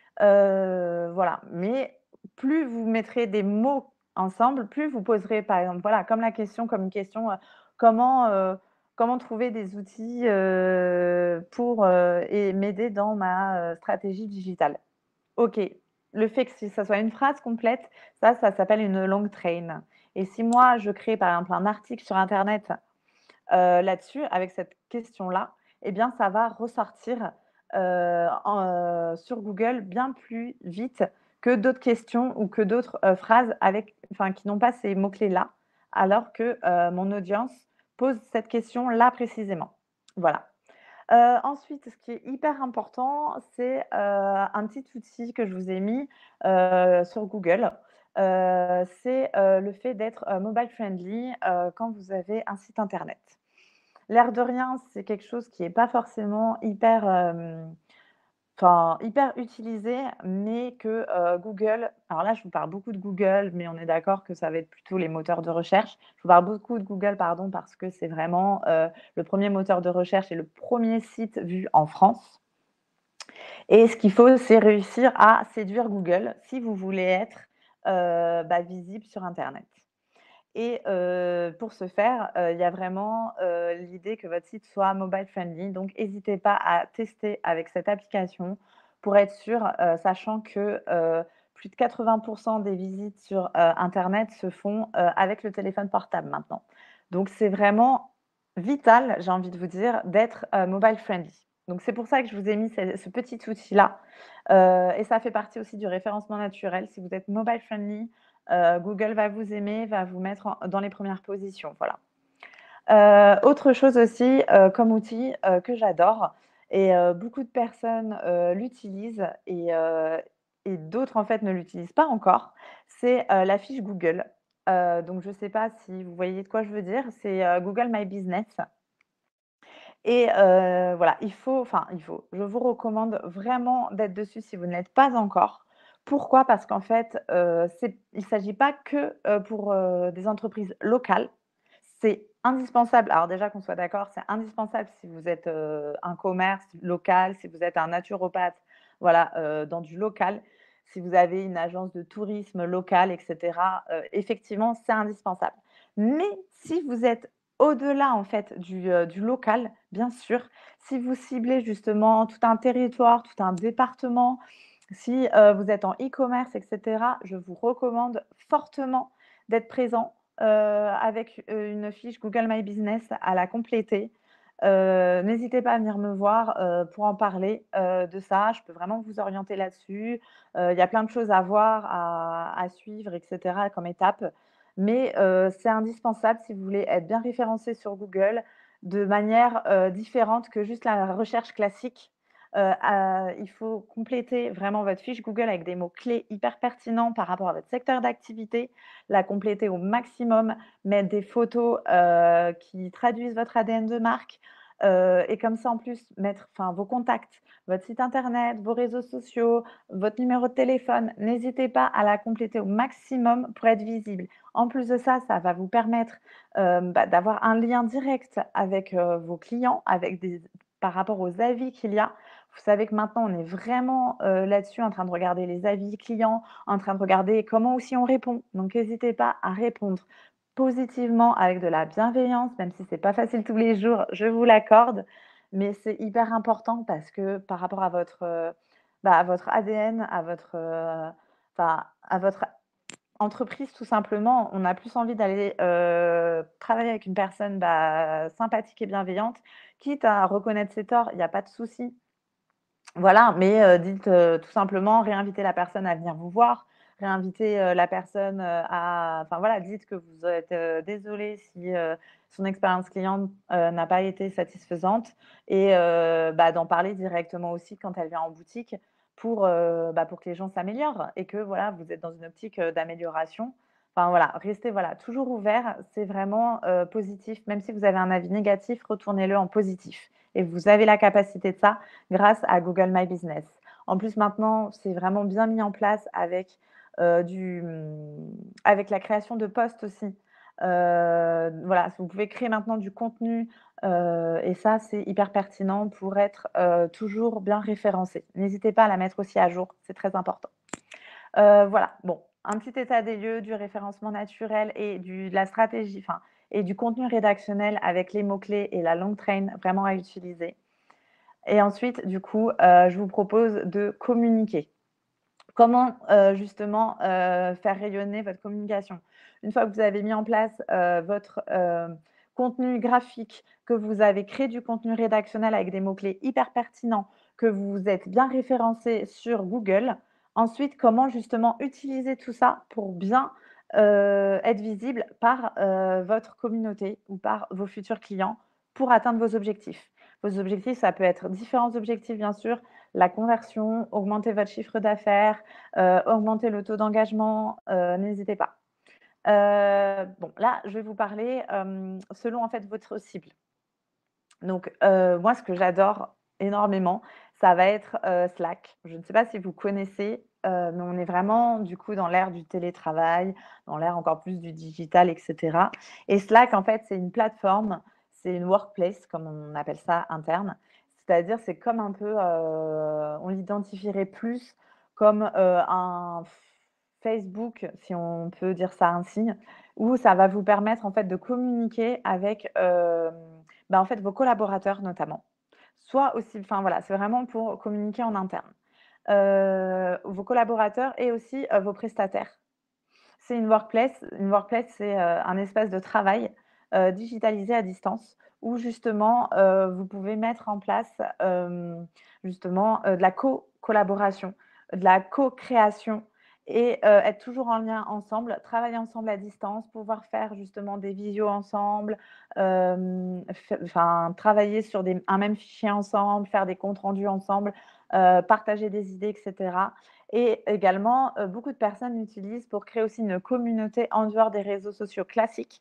Heu, voilà, mais plus vous mettrez des mots ensemble, plus vous poserez par exemple, voilà, comme la question comme une question, heu, comment, heu, comment trouver des outils, heu, pour, heu et m'aider dans ma, heu, stratégie digitale? OK, le fait que si ça soit une phrase complète, ça, ça s'appelle une long train et si moi je crée par exemple un article sur internet, heu, là-dessus avec cette question-là et bien ça va ressortir, heu, en, heu, sur Google bien plus vite que d'autres questions ou que d'autres, heu, phrases avec enfin qui n'ont pas ces mots-clés-là, alors que, heu, mon audience pose cette question-là précisément. Voilà. Heu, ensuite, ce qui est hyper important, c'est, heu, un petit outil que je vous ai mis, heu, sur Google. Heu, c'est, heu, le fait d'être, heu, mobile friendly, heu, quand vous avez un site internet. L'air de rien, c'est quelque chose qui est pas forcément hyper, hem, enfin hyper utilisé, mais que, heu, Google alors là, je vous parle beaucoup de Google, mais on est d'accord que ça va être plutôt les moteurs de recherche. Je vous parle beaucoup de Google, pardon, parce que c'est vraiment, heu, le premier moteur de recherche et le premier site vu en France et ce qu'il faut, c'est réussir à séduire Google si vous voulez être, heu, bah, visible sur internet. Et heu, pour ce faire, heu, il y a vraiment, heu, l'idée que votre site soit mobile friendly, donc hésitez pas à tester avec cette application pour être sûr, heu, sachant que, heu, plus de quatre-vingts des visites sur, heu, internet se font, heu, avec le téléphone portable maintenant. Donc c'est vraiment vital, j'ai envie de vous dire, d'être, heu, mobile friendly. Donc c'est pour ça que je vous ai mis ce ce petit outil-là, heu et ça fait partie aussi du référencement naturel. Si vous êtes mobile friendly, Heu, Google va vous aimer, va vous mettre en dans les premières positions, voilà. Heu, autre chose aussi, heu, comme outil, heu, que j'adore et heu, beaucoup de personnes, heu, l'utilisent et heu et d'autres, en fait, ne l'utilisent pas encore, c'est, heu, la fiche Google. Heu, donc je ne sais pas si vous voyez de quoi je veux dire? C'est, heu, Google My Business et heu, voilà, il faut enfin il faut, je vous recommande vraiment d'être dessus si vous ne l'êtes pas encore. Pourquoi? Parce qu'en fait, heu, c'est il ne s'agit pas que, heu, pour, heu, des entreprises locales. C'est indispensable alors déjà qu'on soit d'accord, c'est indispensable si vous êtes, heu, un commerce local, si vous êtes un naturopathe, voilà, heu, dans du local. Si vous avez une agence de tourisme locale et cetera, heu, effectivement, c'est indispensable. Mais si vous êtes au-delà, en fait, du, heu, du local, bien sûr, si vous ciblez justement tout un territoire, tout un département, si, heu, vous êtes en e-commerce et cetera, je vous recommande fortement d'être présent heu, avec, heu, une fiche Google My Business à la compléter. Heu, n'hésitez pas à venir me voir, heu, pour en parler, heu, de ça. Je peux vraiment vous orienter là-dessus. Heu, il y a plein de choses à voir, à à suivre et cetera comme étapes. Mais, heu, c'est indispensable si vous voulez être bien référencé sur Google de manière, heu, différente que juste la recherche classique. Heu, à il faut compléter vraiment votre fiche Google avec des mots-clés hyper pertinents par rapport à votre secteur d'activité, la compléter au maximum, mettre des photos, heu, qui traduisent votre A D N de marque, heu et comme ça, en plus, mettre enfin, vos contacts, votre site internet, vos réseaux sociaux, votre numéro de téléphone. N'hésitez pas à la compléter au maximum pour être visible. En plus de ça, ça va vous permettre, hem, bah, d'avoir un lien direct avec, heu, vos clients, avec des par rapport aux avis qu'il y a. Vous savez que maintenant, on est vraiment, heu, là-dessus, en train de regarder les avis clients, en train de regarder comment aussi on répond. Donc n'hésitez pas à répondre positivement avec de la bienveillance, même si c'est pas facile tous les jours, je vous l'accorde. Mais c'est hyper important parce que par rapport à votre, heu, bah, à votre A D N, à votre, heu, enfin, à votre entreprise tout simplement, on a plus envie d'aller, heu, travailler avec une personne, bah, sympathique et bienveillante, quitte à reconnaître ses torts, il y a pas de souci. Voilà, mais heu, dites, heu, tout simplement réinviter la personne à venir vous voir, réinviter, heu, la personne, heu, à enfin voilà, dites que vous êtes, heu, désolé si, heu, son expérience client, heu, n'a pas été satisfaisante et heu, bah, d'en parler directement aussi quand elle vient en boutique pour, heu, bah, pour que les gens s'améliorent et que voilà, vous êtes dans une optique, heu, d'amélioration. Enfin voilà, restez voilà, toujours ouvert, c'est vraiment, heu, positif. Même si vous avez un avis négatif, retournez-le en positif et vous avez la capacité de ça grâce à Google My Business. En plus, maintenant, c'est vraiment bien mis en place avec, heu, du, mmh, avec la création de posts aussi. Heu, voilà, vous pouvez créer maintenant du contenu, heu et ça, c'est hyper pertinent pour être, heu, toujours bien référencé. N'hésitez pas à la mettre aussi à jour, c'est très important. Heu, voilà, bon, un petit état des lieux du référencement naturel et du de la stratégie, enfin et du contenu rédactionnel avec les mots-clés et la longue train vraiment à utiliser. Et ensuite, du coup, heu, je vous propose de communiquer. Comment, heu, justement, heu, faire rayonner votre communication? Une fois que vous avez mis en place, heu, votre, heu, contenu graphique, que vous avez créé du contenu rédactionnel avec des mots-clés hyper pertinents, que vous êtes bien référencé sur Google, ensuite, comment justement utiliser tout ça pour bien, heu, être visible par, heu, votre communauté ou par vos futurs clients pour atteindre vos objectifs? Vos objectifs, ça peut être différents objectifs, bien sûr, la conversion, augmenter votre chiffre d'affaires, heu, augmenter le taux d'engagement, heu, n'hésitez pas. Heu, bon, là, je vais vous parler, hem, selon en fait votre cible. Donc, heu, moi, ce que j'adore énormément, ça va être, heu, Slack. Je ne sais pas si vous connaissez, heu, mais on est vraiment du coup dans l'ère du télétravail, dans l'ère encore plus du digital et cetera et Slack, en fait, c'est une plateforme, c'est une workplace comme on appelle ça interne. C'est-à-dire, c'est comme un peu, heu, on l'identifierait plus comme, heu, un Facebook, si on peut dire ça ainsi, où ça va vous permettre en fait de communiquer avec, hem, bah, en fait vos collaborateurs notamment. Soit aussi enfin voilà, c'est vraiment pour communiquer en interne. Heu, vos collaborateurs et aussi, heu, vos prestataires. C'est une workplace. Une workplace, c'est, heu, un espace de travail, heu, digitalisé à distance où justement, heu, vous pouvez mettre en place, hem, justement, heu, de la co-collaboration, de la co-création et heu, être toujours en lien ensemble, travailler ensemble à distance, pouvoir faire justement des visios ensemble, hem, f enfin travailler sur des un même fichier ensemble, faire des comptes rendus ensemble, heu, partager des idées et cetera et également, heu, beaucoup de personnes l'utilisent pour créer aussi une communauté en dehors des réseaux sociaux classiques.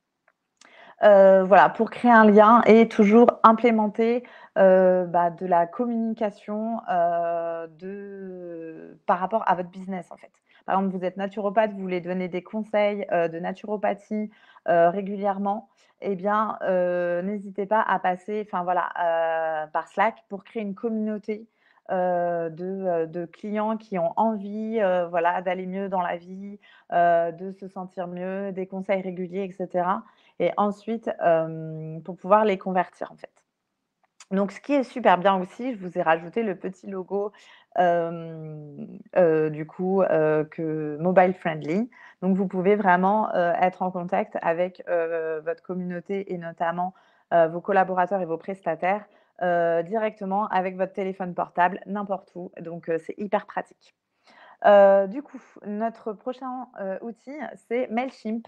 Heu, voilà, pour créer un lien et toujours implémenter, heu, bah, de la communication, heu, de par rapport à votre business, en fait. Par exemple, vous êtes naturopathe, vous voulez donner des conseils, heu, de naturopathie, heu, régulièrement et bien, heu, n'hésitez pas à passer, enfin voilà, heu, par Slack pour créer une communauté, heu, de, heu, de clients qui ont envie, heu, voilà, d'aller mieux dans la vie, heu, de se sentir mieux, des conseils réguliers et cetera et ensuite, hem, pour pouvoir les convertir, en fait. Donc ce qui est super bien aussi, je vous ai rajouté le petit logo, hem, heu, du coup, heu, que mobile friendly. Donc vous pouvez vraiment, heu, être en contact avec, heu, votre communauté et notamment, heu, vos collaborateurs et vos prestataires, heu, directement avec votre téléphone portable, n'importe où. Donc heu, c'est hyper pratique. Heu, du coup, notre prochain, heu, outil, c'est Mailchimp.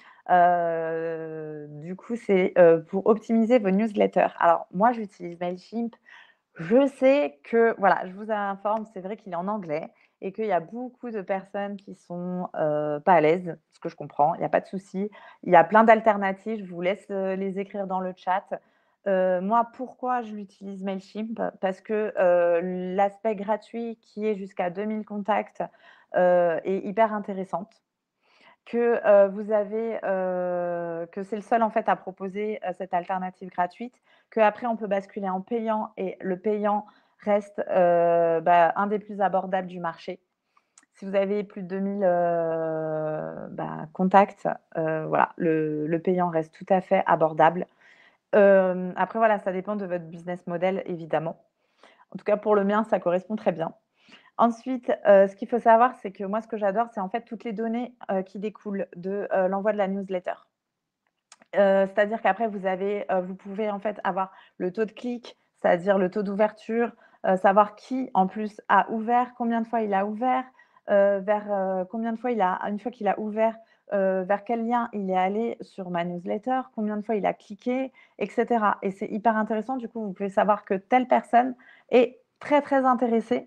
Heu, du coup, c'est, heu, pour optimiser vos newsletters. Alors moi, j'utilise Mailchimp. Je sais que voilà, je vous informe, c'est vrai qu'il est en anglais et qu'il y a beaucoup de personnes qui sont, heu, pas à l'aise, ce que je comprends, il y a pas de souci. Il y a plein d'alternatives, je vous laisse, heu, les écrire dans le chat. Heu, moi, pourquoi je l'utilise Mailchimp? Parce que, heu, l'aspect gratuit qui est jusqu'à deux mille contacts, heu, est hyper intéressante. Que, heu, vous avez, heu, que c'est le seul en fait à proposer, heu, cette alternative gratuite, qu'après on peut basculer en payant et le payant reste, heu, bah, un des plus abordables du marché. Si vous avez plus de deux mille, heu, bah, contacts, heu, voilà, le le payant reste tout à fait abordable. Hem, après voilà, ça dépend de votre business model évidemment. En tout cas pour le mien, ça correspond très bien. Ensuite, heu, ce qu'il faut savoir, c'est que moi, ce que j'adore, c'est en fait toutes les données, heu, qui découlent de, heu, l'envoi de la newsletter. Heu, c'est-à-dire qu'après vous avez, heu, vous pouvez en fait avoir le taux de clic, c'est-à-dire le taux d'ouverture, heu, savoir qui en plus a ouvert, combien de fois il a ouvert, heu, vers, heu, combien de fois il a une fois qu'il a ouvert, heu, vers quel lien il est allé sur ma newsletter, combien de fois il a cliqué et cetera et c'est hyper intéressant. Du coup, vous pouvez savoir que telle personne est très, très intéressée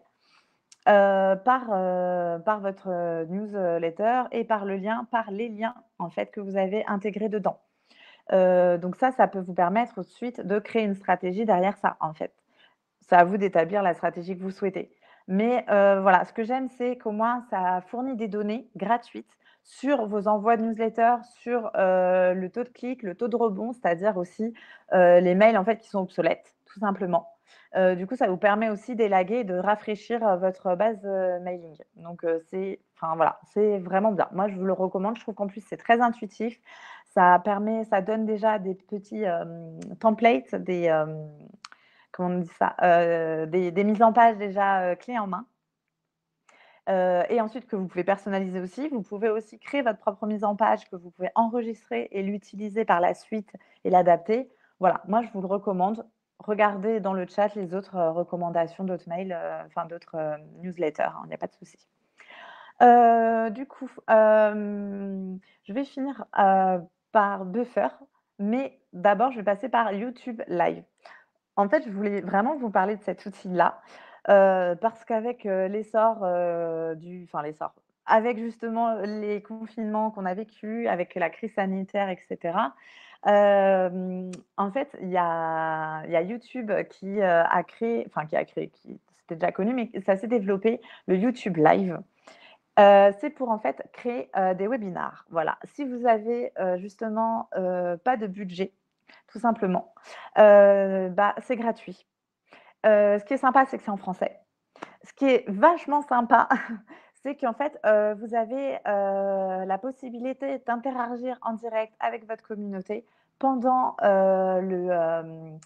Heu, par, heu, par votre, heu, newsletter et par le lien par les liens, en fait, que vous avez intégrés dedans. Heu, donc ça, ça peut vous permettre ensuite de créer une stratégie derrière ça, en fait. C'est à vous d'établir la stratégie que vous souhaitez. Mais, heu, voilà, ce que j'aime, c'est qu'au moins ça fournit des données gratuites sur vos envois de newsletters, sur, heu, le taux de clic, le taux de rebond, c'est-à-dire aussi, heu, les mails, en fait, qui sont obsolètes, tout simplement. Heu, du coup, ça vous permet aussi d'élaguer et de rafraîchir, heu, votre base, heu, mailing. Donc, heu, c'est enfin, voilà, c'est vraiment bien. Moi, je vous le recommande. Je trouve qu'en plus, c'est très intuitif. Ça permet ça donne déjà des petits, hem, templates, des, hem, comment on dit ça? Heu, des des mises en page déjà, heu, clés en main. Heu et ensuite que vous pouvez personnaliser aussi. Vous pouvez aussi créer votre propre mise en page que vous pouvez enregistrer et l'utiliser par la suite et l'adapter. Voilà, moi je vous le recommande. Regardez dans le chat les autres, heu, recommandations d'autres mails, heu, enfin d'autres, heu, newsletters, hein, il n'y a pas de souci. Heu, du coup, hem, je vais finir, heu, par Buffer, mais d'abord je vais passer par YouTube Live. En fait, je voulais vraiment vous parler de cet outil-là, heu, parce qu'avec, heu, l'essor, heu, du enfin l'essor, avec justement les confinements qu'on a vécus, avec la crise sanitaire et cetera, hem, en fait, il y a il y a YouTube qui, heu, a créé enfin qui a créé, qui c'était déjà connu, mais ça s'est développé, le YouTube Live. Heu, c'est pour en fait créer, heu, des webinars. Voilà. Si vous avez, heu, justement, heu, pas de budget, tout simplement, heu, bah, c'est gratuit. Heu, ce qui est sympa, c'est que c'est en français. Ce qui est vachement sympa, c'est qu'en fait, heu, vous avez, heu, la possibilité d'interagir en direct avec votre communauté pendant, heu, le, hem,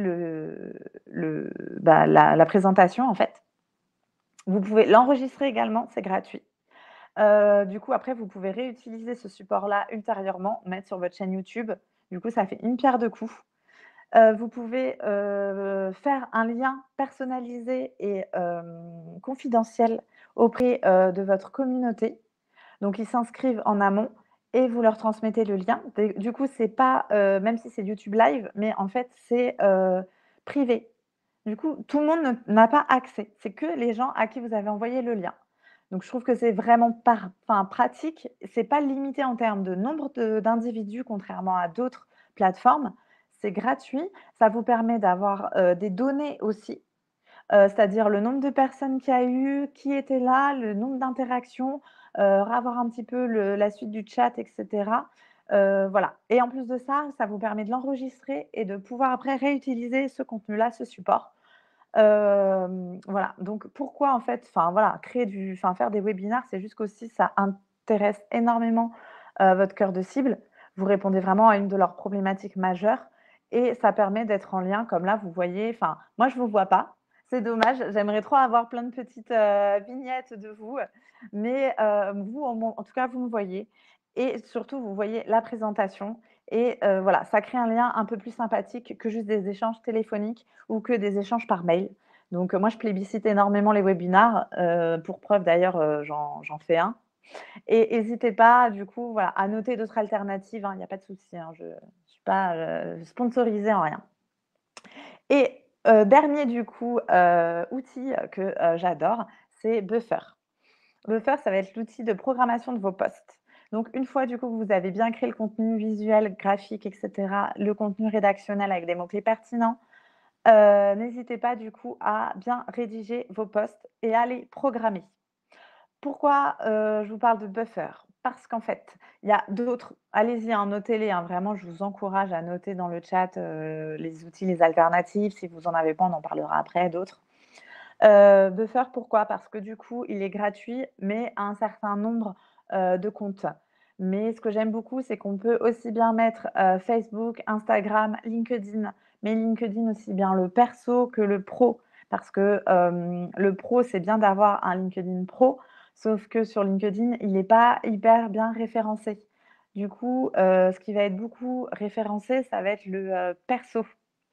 le le bah, la la présentation, en fait. Vous pouvez l'enregistrer également, c'est gratuit. Heu, du coup, après, vous pouvez réutiliser ce support-là ultérieurement, mettre sur votre chaîne YouTube. Du coup, ça fait une pierre deux coups. Heu, vous pouvez, heu, faire un lien personnalisé et hem, confidentiel auprès, heu, de votre communauté. Donc ils s'inscrivent en amont et vous leur transmettez le lien. Dé du coup, c'est pas, heu, même si c'est YouTube Live, mais en fait, c'est, heu, privé. Du coup, tout le monde ne n'a pas accès. C'est que les gens à qui vous avez envoyé le lien. Donc je trouve que c'est vraiment par enfin pratique. C'est pas limité en termes de nombre de d'individus, contrairement à d'autres plateformes. C'est gratuit. Ça vous permet d'avoir, heu, des données aussi, heu, c'est-à-dire le nombre de personnes qu'il y a eu, qui était là, le nombre d'interactions, heu, avoir un petit peu le la suite du chat et cetera. Heu, voilà et en plus de ça, ça vous permet de l'enregistrer et de pouvoir après réutiliser ce contenu-là, ce support. Hem, voilà, donc pourquoi en fait enfin voilà, créer du enfin faire des webinaires, c'est juste qu'aussi ça intéresse énormément, heu, votre cœur de cible. Vous répondez vraiment à une de leurs problématiques majeures et ça permet d'être en lien comme là, vous voyez, enfin, moi je vous vois pas, c'est dommage, j'aimerais trop avoir plein de petites, heu, vignettes de vous, mais heu, vous, en mon en tout cas, vous me voyez et surtout, vous voyez la présentation et heu, voilà, ça crée un lien un peu plus sympathique que juste des échanges téléphoniques ou que des échanges par mail. Donc heu, moi, je plébiscite énormément les webinars, heu, pour preuve d'ailleurs, heu, j'en j'en fais un et hésitez pas du coup, voilà, à noter d'autres alternatives, hein, il y a pas de souci, hein, je je suis pas, heu, sponsorisée en rien. Et heu, dernier du coup, heu, outil que, heu, j'adore, c'est Buffer. Buffer, ça va être l'outil de programmation de vos posts. Donc une fois du coup que vous avez bien créé le contenu visuel, graphique et cetera, le contenu rédactionnel avec des mots-clés pertinents, heu, n'hésitez pas du coup à bien rédiger vos posts et à les programmer. Pourquoi, heu, je vous parle de Buffer? Parce qu'en fait, il y a d'autres allez-y, hein, notez-les, hein, vraiment, je vous encourage à noter dans le chat, heu, les outils, les alternatives. Si vous en avez pas, on en parlera après, d'autres. Heu, Buffer, pourquoi? Parce que du coup, il est gratuit, mais à un certain nombre, heu, de comptes. Mais ce que j'aime beaucoup, c'est qu'on peut aussi bien mettre, heu, Facebook, Instagram, LinkedIn, mais LinkedIn aussi bien le perso que le pro. Parce que, hem, le pro, c'est bien d'avoir un LinkedIn pro, sauf que sur LinkedIn, il n'est pas hyper bien référencé. Du coup, heu, ce qui va être beaucoup référencé, ça va être le, heu, perso.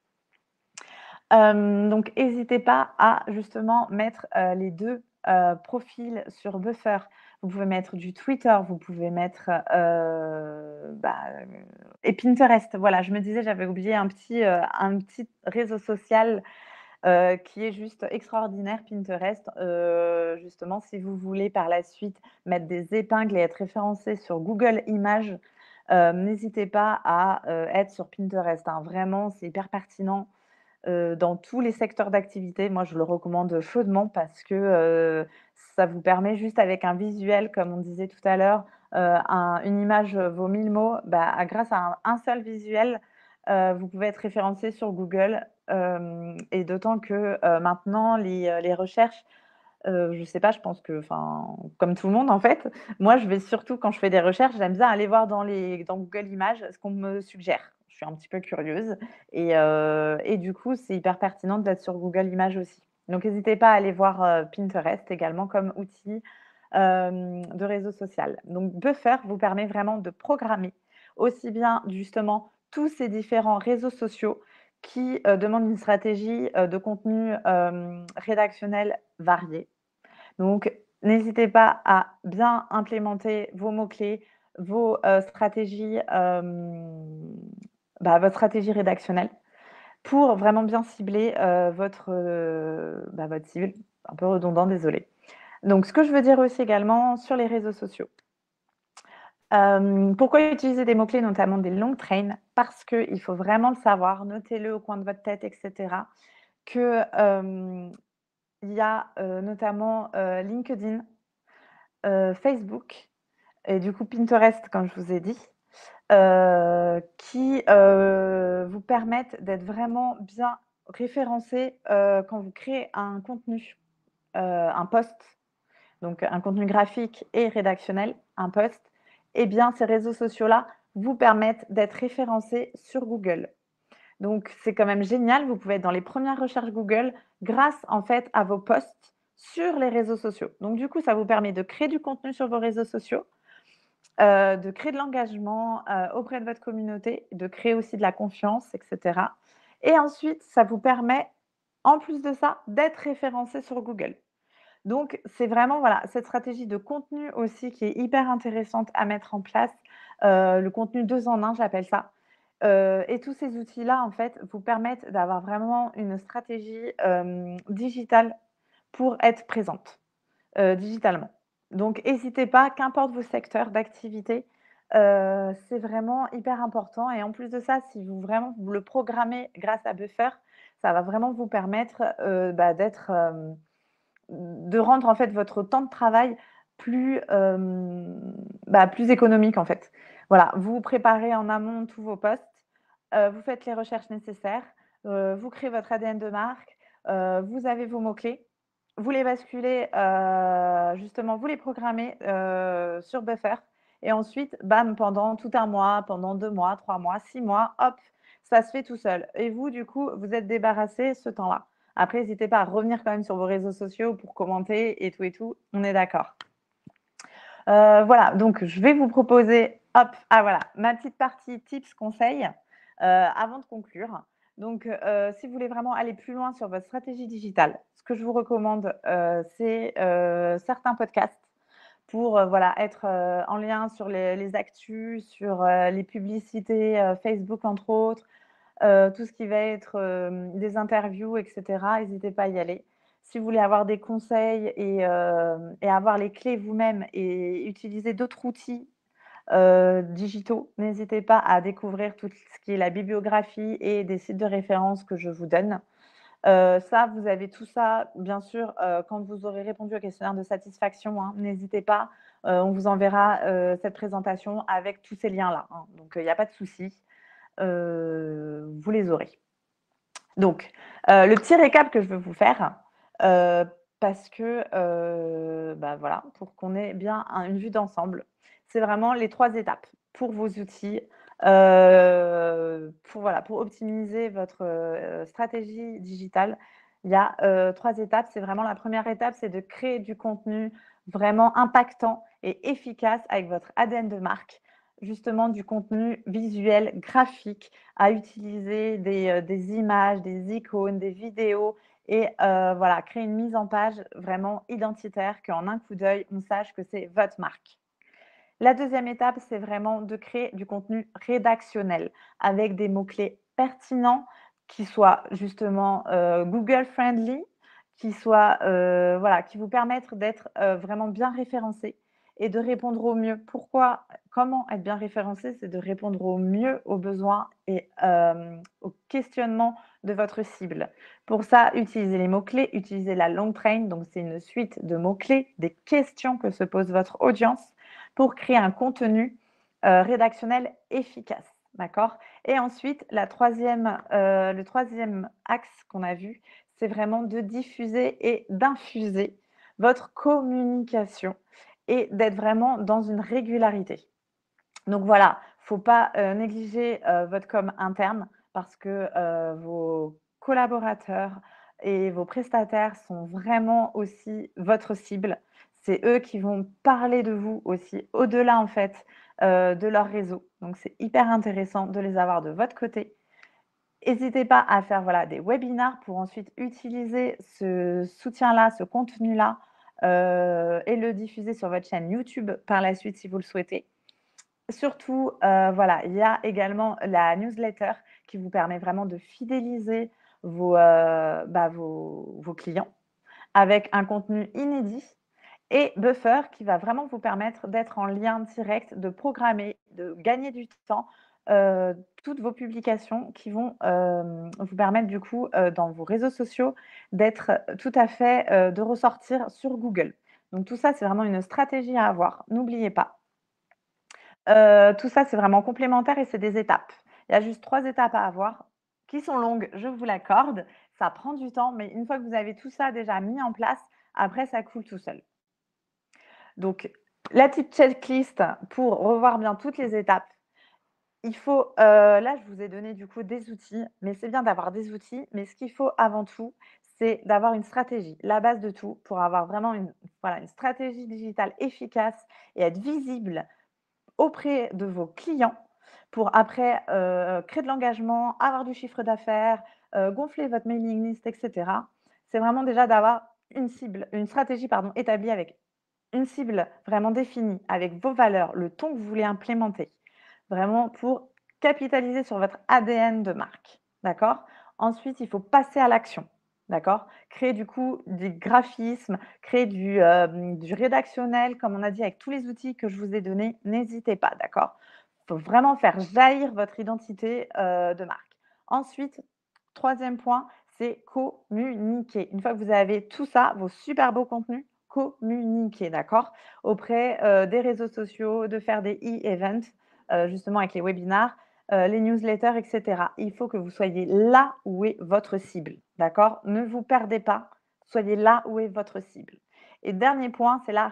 Hem, donc hésitez pas à justement mettre, heu, les deux heu, profils sur Buffer. Vous pouvez mettre du Twitter, vous pouvez mettre, heu, bah, heu et Pinterest. Voilà, je me disais, j'avais oublié un petit, heu, un petit réseau social, heu, qui est juste extraordinaire, Pinterest. Heu, justement, si vous voulez par la suite mettre des épingles et être référencé sur Google Images, heu, n'hésitez pas à, heu, être sur Pinterest, hein. Vraiment, c'est hyper pertinent heu, dans tous les secteurs d'activité. Moi, je le recommande chaudement parce que, heu, ça vous permet juste avec un visuel, comme on disait tout à l'heure, heu, un une image vaut mille mots. Bah, à grâce à un un seul visuel, heu, vous pouvez être référencé sur Google, hem et d'autant que, heu, maintenant les, heu, les recherches, heu, je sais pas, je pense que enfin, comme tout le monde en fait, moi je vais surtout quand je fais des recherches, j'aime bien aller voir dans les dans Google Images ce qu'on me suggère. Je suis un petit peu curieuse et heu et du coup, c'est hyper pertinent d'être sur Google Images aussi. Donc n'hésitez pas à aller voir, heu, Pinterest également comme outil, hem, de réseau social. Donc Buffer vous permet vraiment de programmer aussi bien justement tous ces différents réseaux sociaux qui, heu, demandent une stratégie, heu, de contenu, hem, rédactionnel variée. Donc, n'hésitez pas à bien implémenter vos mots-clés, vos, heu, stratégies, hem, bah, votre stratégie rédactionnelle pour vraiment bien cibler, heu, votre, heu, bah, votre cible. Un peu redondant, désolée. Donc ce que je veux dire aussi également sur les réseaux sociaux. Hem, pourquoi utiliser des mots-clés, notamment des long trains? Parce qu'il faut vraiment le savoir, notez-le au coin de votre tête et cetera, que, hem, il y a, heu, notamment, heu, LinkedIn, heu, Facebook et du coup Pinterest, comme je vous ai dit, heu, qui, heu, vous permettent d'être vraiment bien référencés, heu, quand vous créez un contenu, heu, un post, donc un contenu graphique et rédactionnel, un post, et bien ces réseaux sociaux-là vous permettent d'être référencés sur Google. Donc c'est quand même génial, vous pouvez être dans les premières recherches Google grâce en fait à vos posts sur les réseaux sociaux. Donc du coup, ça vous permet de créer du contenu sur vos réseaux sociaux, heu, de créer de l'engagement, heu, auprès de votre communauté, de créer aussi de la confiance et cetera et ensuite ça vous permet, en plus de ça, d'être référencé sur Google. Donc c'est vraiment, voilà, cette stratégie de contenu aussi qui est hyper intéressante à mettre en place, heu, le contenu deux en un, j'appelle ça, heu et tous ces outils-là, en fait, vous permettent d'avoir vraiment une stratégie, hem, digitale pour être présente, heu, digitalement. Donc hésitez pas, qu'importe vos secteurs d'activité, heu, c'est vraiment hyper important et en plus de ça, si vous vraiment vous le programmez grâce à Buffer, ça va vraiment vous permettre, heu, bah, d'être, hem, de rendre en fait votre temps de travail plus, hem, bah, plus économique en fait. Voilà, vous préparez en amont tous vos posts, heu, vous faites les recherches nécessaires, heu, vous créez votre A D N de marque, heu, vous avez vos mots-clés, vous les basculez, heu, justement, vous les programmez, heu, sur Buffer et ensuite, bam, pendant tout un mois, pendant deux mois, trois mois, six mois, hop, ça se fait tout seul. Et vous, du coup, vous êtes débarrassé ce temps-là. Après, n'hésitez pas à revenir quand même sur vos réseaux sociaux pour commenter et tout et tout. On est d'accord. Euh, voilà, donc je vais vous proposer, hop, ah voilà, ma petite partie tips conseils euh, avant de conclure. Donc, euh, si vous voulez vraiment aller plus loin sur votre stratégie digitale, ce que je vous recommande, euh, c'est euh, certains podcasts pour euh, voilà, être euh, en lien sur les, les actus, sur euh, les publicités euh, Facebook, entre autres, euh, tout ce qui va être euh, des interviews, et cetera. N'hésitez pas à y aller. Si vous voulez avoir des conseils et, euh, et avoir les clés vous-même et utiliser d'autres outils euh, digitaux, n'hésitez pas à découvrir tout ce qui est la bibliographie et des sites de référence que je vous donne. Euh, ça, vous avez tout ça, bien sûr, euh, quand vous aurez répondu au questionnaire de satisfaction, hein, n'hésitez pas, euh, on vous enverra euh, cette présentation avec tous ces liens-là, hein. Donc, il n'y a pas de souci, euh, vous les aurez. Donc, euh, le petit récap que je veux vous faire, euh, parce que, euh, bah, voilà, pour qu'on ait bien un- une vue d'ensemble, c'est vraiment les trois étapes pour vos outils, euh, pour, voilà, pour optimiser votre euh, stratégie digitale. Il y a euh, trois étapes. C'est vraiment la première étape, c'est de créer du contenu vraiment impactant et efficace avec votre A D N de marque, justement du contenu visuel, graphique, à utiliser des, euh, des images, des icônes, des vidéos et euh, voilà, créer une mise en page vraiment identitaire, qu'en un coup d'œil, on sache que c'est votre marque. La deuxième étape, c'est vraiment de créer du contenu rédactionnel avec des mots-clés pertinents qui soient justement euh, Google friendly, qui soient euh, voilà, qui vous permettent d'être euh, vraiment bien référencés et de répondre au mieux. Pourquoi, comment être bien référencé? C'est de répondre au mieux aux besoins et euh, aux questionnements de votre cible. Pour ça, utilisez les mots-clés, utilisez la long train, donc c'est une suite de mots-clés, des questions que se pose votre audience pour créer un contenu euh, rédactionnel efficace. D'accord? Et ensuite, la troisième, euh, le troisième axe qu'on a vu, c'est vraiment de diffuser et d'infuser votre communication et d'être vraiment dans une régularité. Donc voilà, il ne faut pas euh, négliger euh, votre com interne parce que euh, vos collaborateurs et vos prestataires sont vraiment aussi votre cible. C'est eux qui vont parler de vous aussi au-delà en fait euh, de leur réseau. Donc c'est hyper intéressant de les avoir de votre côté. N'hésitez pas à faire voilà, des webinars pour ensuite utiliser ce soutien-là, ce contenu-là euh, et le diffuser sur votre chaîne YouTube par la suite si vous le souhaitez. Surtout, euh, voilà, il y a également la newsletter qui vous permet vraiment de fidéliser vos, euh, bah, vos, vos clients avec un contenu inédit et Buffer qui va vraiment vous permettre d'être en lien direct, de programmer, de gagner du temps, euh, toutes vos publications qui vont euh, vous permettre du coup euh, dans vos réseaux sociaux d'être tout à fait, euh, de ressortir sur Google. Donc tout ça, c'est vraiment une stratégie à avoir. N'oubliez pas. Euh, tout ça, c'est vraiment complémentaire et c'est des étapes. Il y a juste trois étapes à avoir qui sont longues, je vous l'accorde. Ça prend du temps, mais une fois que vous avez tout ça déjà mis en place, après, ça coule tout seul. Donc, la petite checklist pour revoir bien toutes les étapes. Il faut, euh, là, je vous ai donné du coup des outils, mais c'est bien d'avoir des outils, mais ce qu'il faut avant tout, c'est d'avoir une stratégie, la base de tout, pour avoir vraiment une, voilà, une stratégie digitale efficace et être visible auprès de vos clients pour après euh, créer de l'engagement, avoir du chiffre d'affaires, euh, gonfler votre mailing list, et cetera. C'est vraiment déjà d'avoir une cible, une stratégie pardon, établie avec une cible vraiment définie, avec vos valeurs, le ton que vous voulez implémenter, vraiment pour capitaliser sur votre A D N de marque. D'accord? Ensuite, il faut passer à l'action. D'accord? Créer du coup des graphismes, créer du, euh, du rédactionnel, comme on a dit, avec tous les outils que je vous ai donnés. N'hésitez pas, d'accord? Il faut vraiment faire jaillir votre identité euh, de marque. Ensuite, troisième point, c'est communiquer. Une fois que vous avez tout ça, vos super beaux contenus, communiquer, d'accord? Auprès euh, des réseaux sociaux, de faire des e-events, euh, justement avec les webinars, euh, les newsletters, et cetera. Il faut que vous soyez là où est votre cible, d'accord? Ne vous perdez pas, soyez là où est votre cible. Et dernier point, c'est la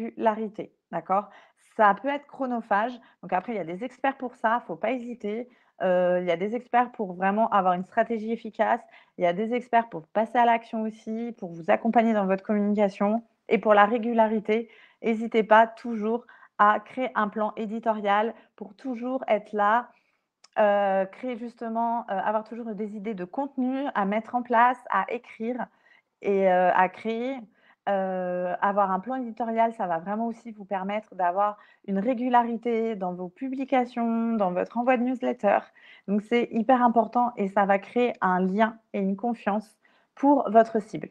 régularité, d'accord? Ça peut être chronophage, donc après, il y a des experts pour ça, il ne faut pas hésiter. Heu, il y a des experts pour vraiment avoir une stratégie efficace. Il y a des experts pour passer à l'action aussi, pour vous accompagner dans votre communication et pour la régularité, hésitez pas toujours à créer un plan éditorial pour toujours être là, heu, créer justement, heu, avoir toujours des idées de contenu à mettre en place, à écrire et heu, à créer. Heu, avoir un plan éditorial, ça va vraiment aussi vous permettre d'avoir une régularité dans vos publications, dans votre envoi de newsletter. Donc c'est hyper important et ça va créer un lien et une confiance pour votre cible.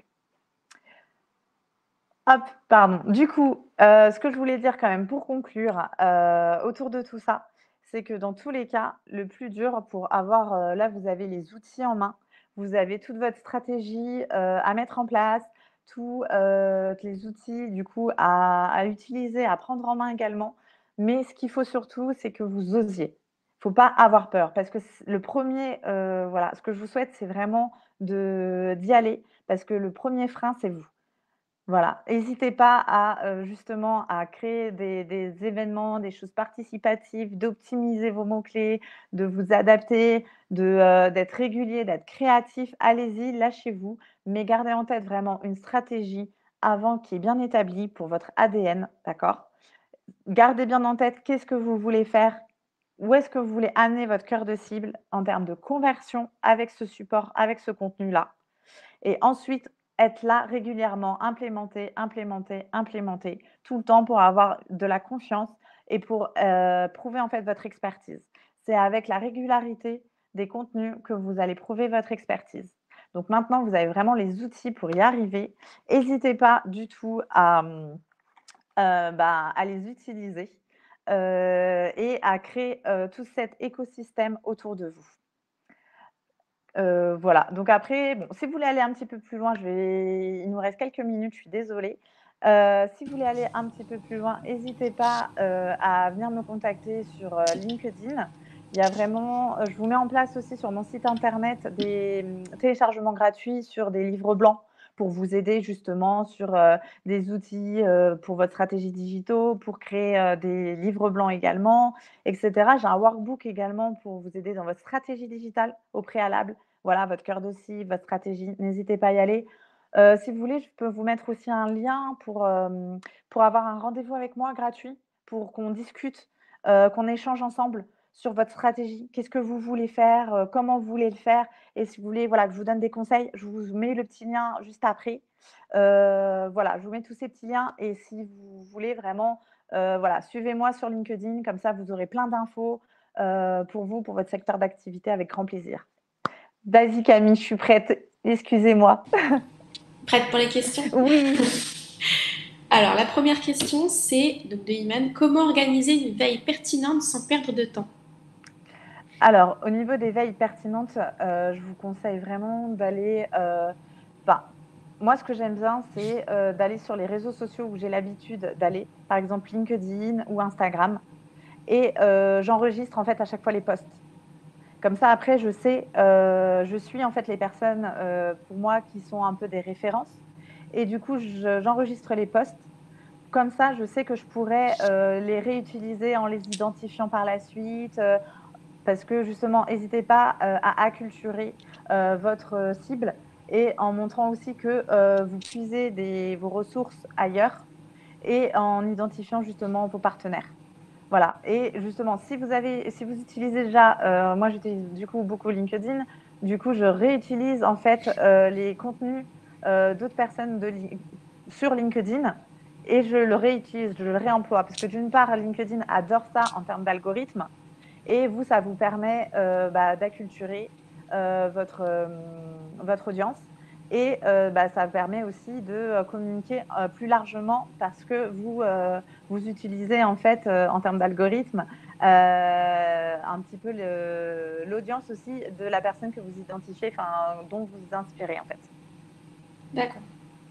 Hop, pardon. Du coup, heu, ce que je voulais dire quand même pour conclure, heu, autour de tout ça, c'est que dans tous les cas, le plus dur pour avoir, heu, là, vous avez les outils en main, vous avez toute votre stratégie, heu, à mettre en place, tous, heu, les outils du coup à à utiliser, à prendre en main également. Mais ce qu'il faut surtout, c'est que vous osiez. Il faut pas avoir peur parce que c le premier, er voilà, ce que je vous souhaite, c'est vraiment de d'y aller parce que le premier frein, c'est vous. Voilà, hésitez pas à, heu, justement à créer des des événements, des choses participatives, d'optimiser vos mots-clés, de vous adapter, de, heu, d'être régulier, d'être créatif. Allez-y, lâchez-vous, mais gardez en tête vraiment une stratégie avant qui est bien établie pour votre A D N, d'accord? Gardez bien en tête qu'est-ce que vous voulez faire, où est-ce que vous voulez amener votre cœur de cible en termes de conversion avec ce support, avec ce contenu-là. Et ensuite, être là régulièrement, implémenter, implémenter, implémenter, tout le temps pour avoir de la confiance et pour, heu, prouver en fait votre expertise. C'est avec la régularité des contenus que vous allez prouver votre expertise. Donc maintenant, vous avez vraiment les outils pour y arriver. Hésitez pas du tout à, mmh, heu, bah, à les utiliser, heu et à créer, heu, tout cet écosystème autour de vous. Heu, voilà, donc après, bon, si vous voulez aller un petit peu plus loin, je vais il nous reste quelques minutes, je suis désolée. Heu, si vous voulez aller un petit peu plus loin, hésitez pas, heu, à venir me contacter sur, heu, LinkedIn. Il y a vraiment heu, je vous mets en place aussi sur mon site internet des, mmh, téléchargements gratuits sur des livres blancs pour vous aider justement sur, heu, des outils, heu, pour votre stratégie digitaux, pour créer, heu, des livres blancs également et cetera. J'ai un workbook également pour vous aider dans votre stratégie digitale au préalable. Voilà, votre cœur de cible, votre stratégie, n'hésitez pas à y aller. Heu, si vous voulez, je peux vous mettre aussi un lien pour, hem, pour avoir un rendez-vous avec moi gratuit, pour qu'on discute, heu, qu'on échange ensemble sur votre stratégie. Qu'est-ce que vous voulez faire? Heu, comment vous voulez le faire? Et si vous voulez, voilà, que je vous donne des conseils, je vous mets le petit lien juste après. Heu, voilà, je vous mets tous ces petits liens et si vous voulez vraiment, heu, voilà, suivez-moi sur LinkedIn, comme ça vous aurez plein d'infos, heu, pour vous, pour votre secteur d'activité avec grand plaisir. Vas-y Camille, je suis prête. Excusez-moi. Prête pour les questions? Oui. Alors, la première question, c'est donc de Iman, comment organiser une veille pertinente sans perdre de temps? Alors, au niveau des veilles pertinentes, heu, je vous conseille vraiment d'aller, heu, enfin, moi, ce que j'aime bien, c'est, heu, d'aller sur les réseaux sociaux où j'ai l'habitude d'aller, par exemple LinkedIn ou Instagram et heu, j'enregistre en fait à chaque fois les posts. Comme ça, après, je sais, heu, je suis en fait les personnes, heu, pour moi qui sont un peu des références et du coup, je j'enregistre les posts. Comme ça, je sais que je pourrais, heu, les réutiliser en les identifiant par la suite, heu, parce que justement, hésitez pas, heu, à acculturer, heu, votre, heu, cible et en montrant aussi que, heu, vous puisez des vos ressources ailleurs et en identifiant justement vos partenaires. Voilà et justement, si vous avez si vous utilisez déjà, heu, moi j'utilise du coup beaucoup LinkedIn, du coup je réutilise en fait, heu, les contenus, heu, d'autres personnes de Lin sur LinkedIn et je le réutilise, je le réemploie parce que d'une part, LinkedIn adore ça en termes d'algorithme et vous, ça vous permet, heu, bah, d'acculturer, heu, votre, hem, votre audience et heu, bah, ça permet aussi de, heu, communiquer, heu, plus largement parce que vous, heu, vous utilisez en fait, heu, en termes d'algorithme, heu, un petit peu le l'audience aussi de la personne que vous identifiez, enfin, dont vous vous inspirez en fait. D'accord.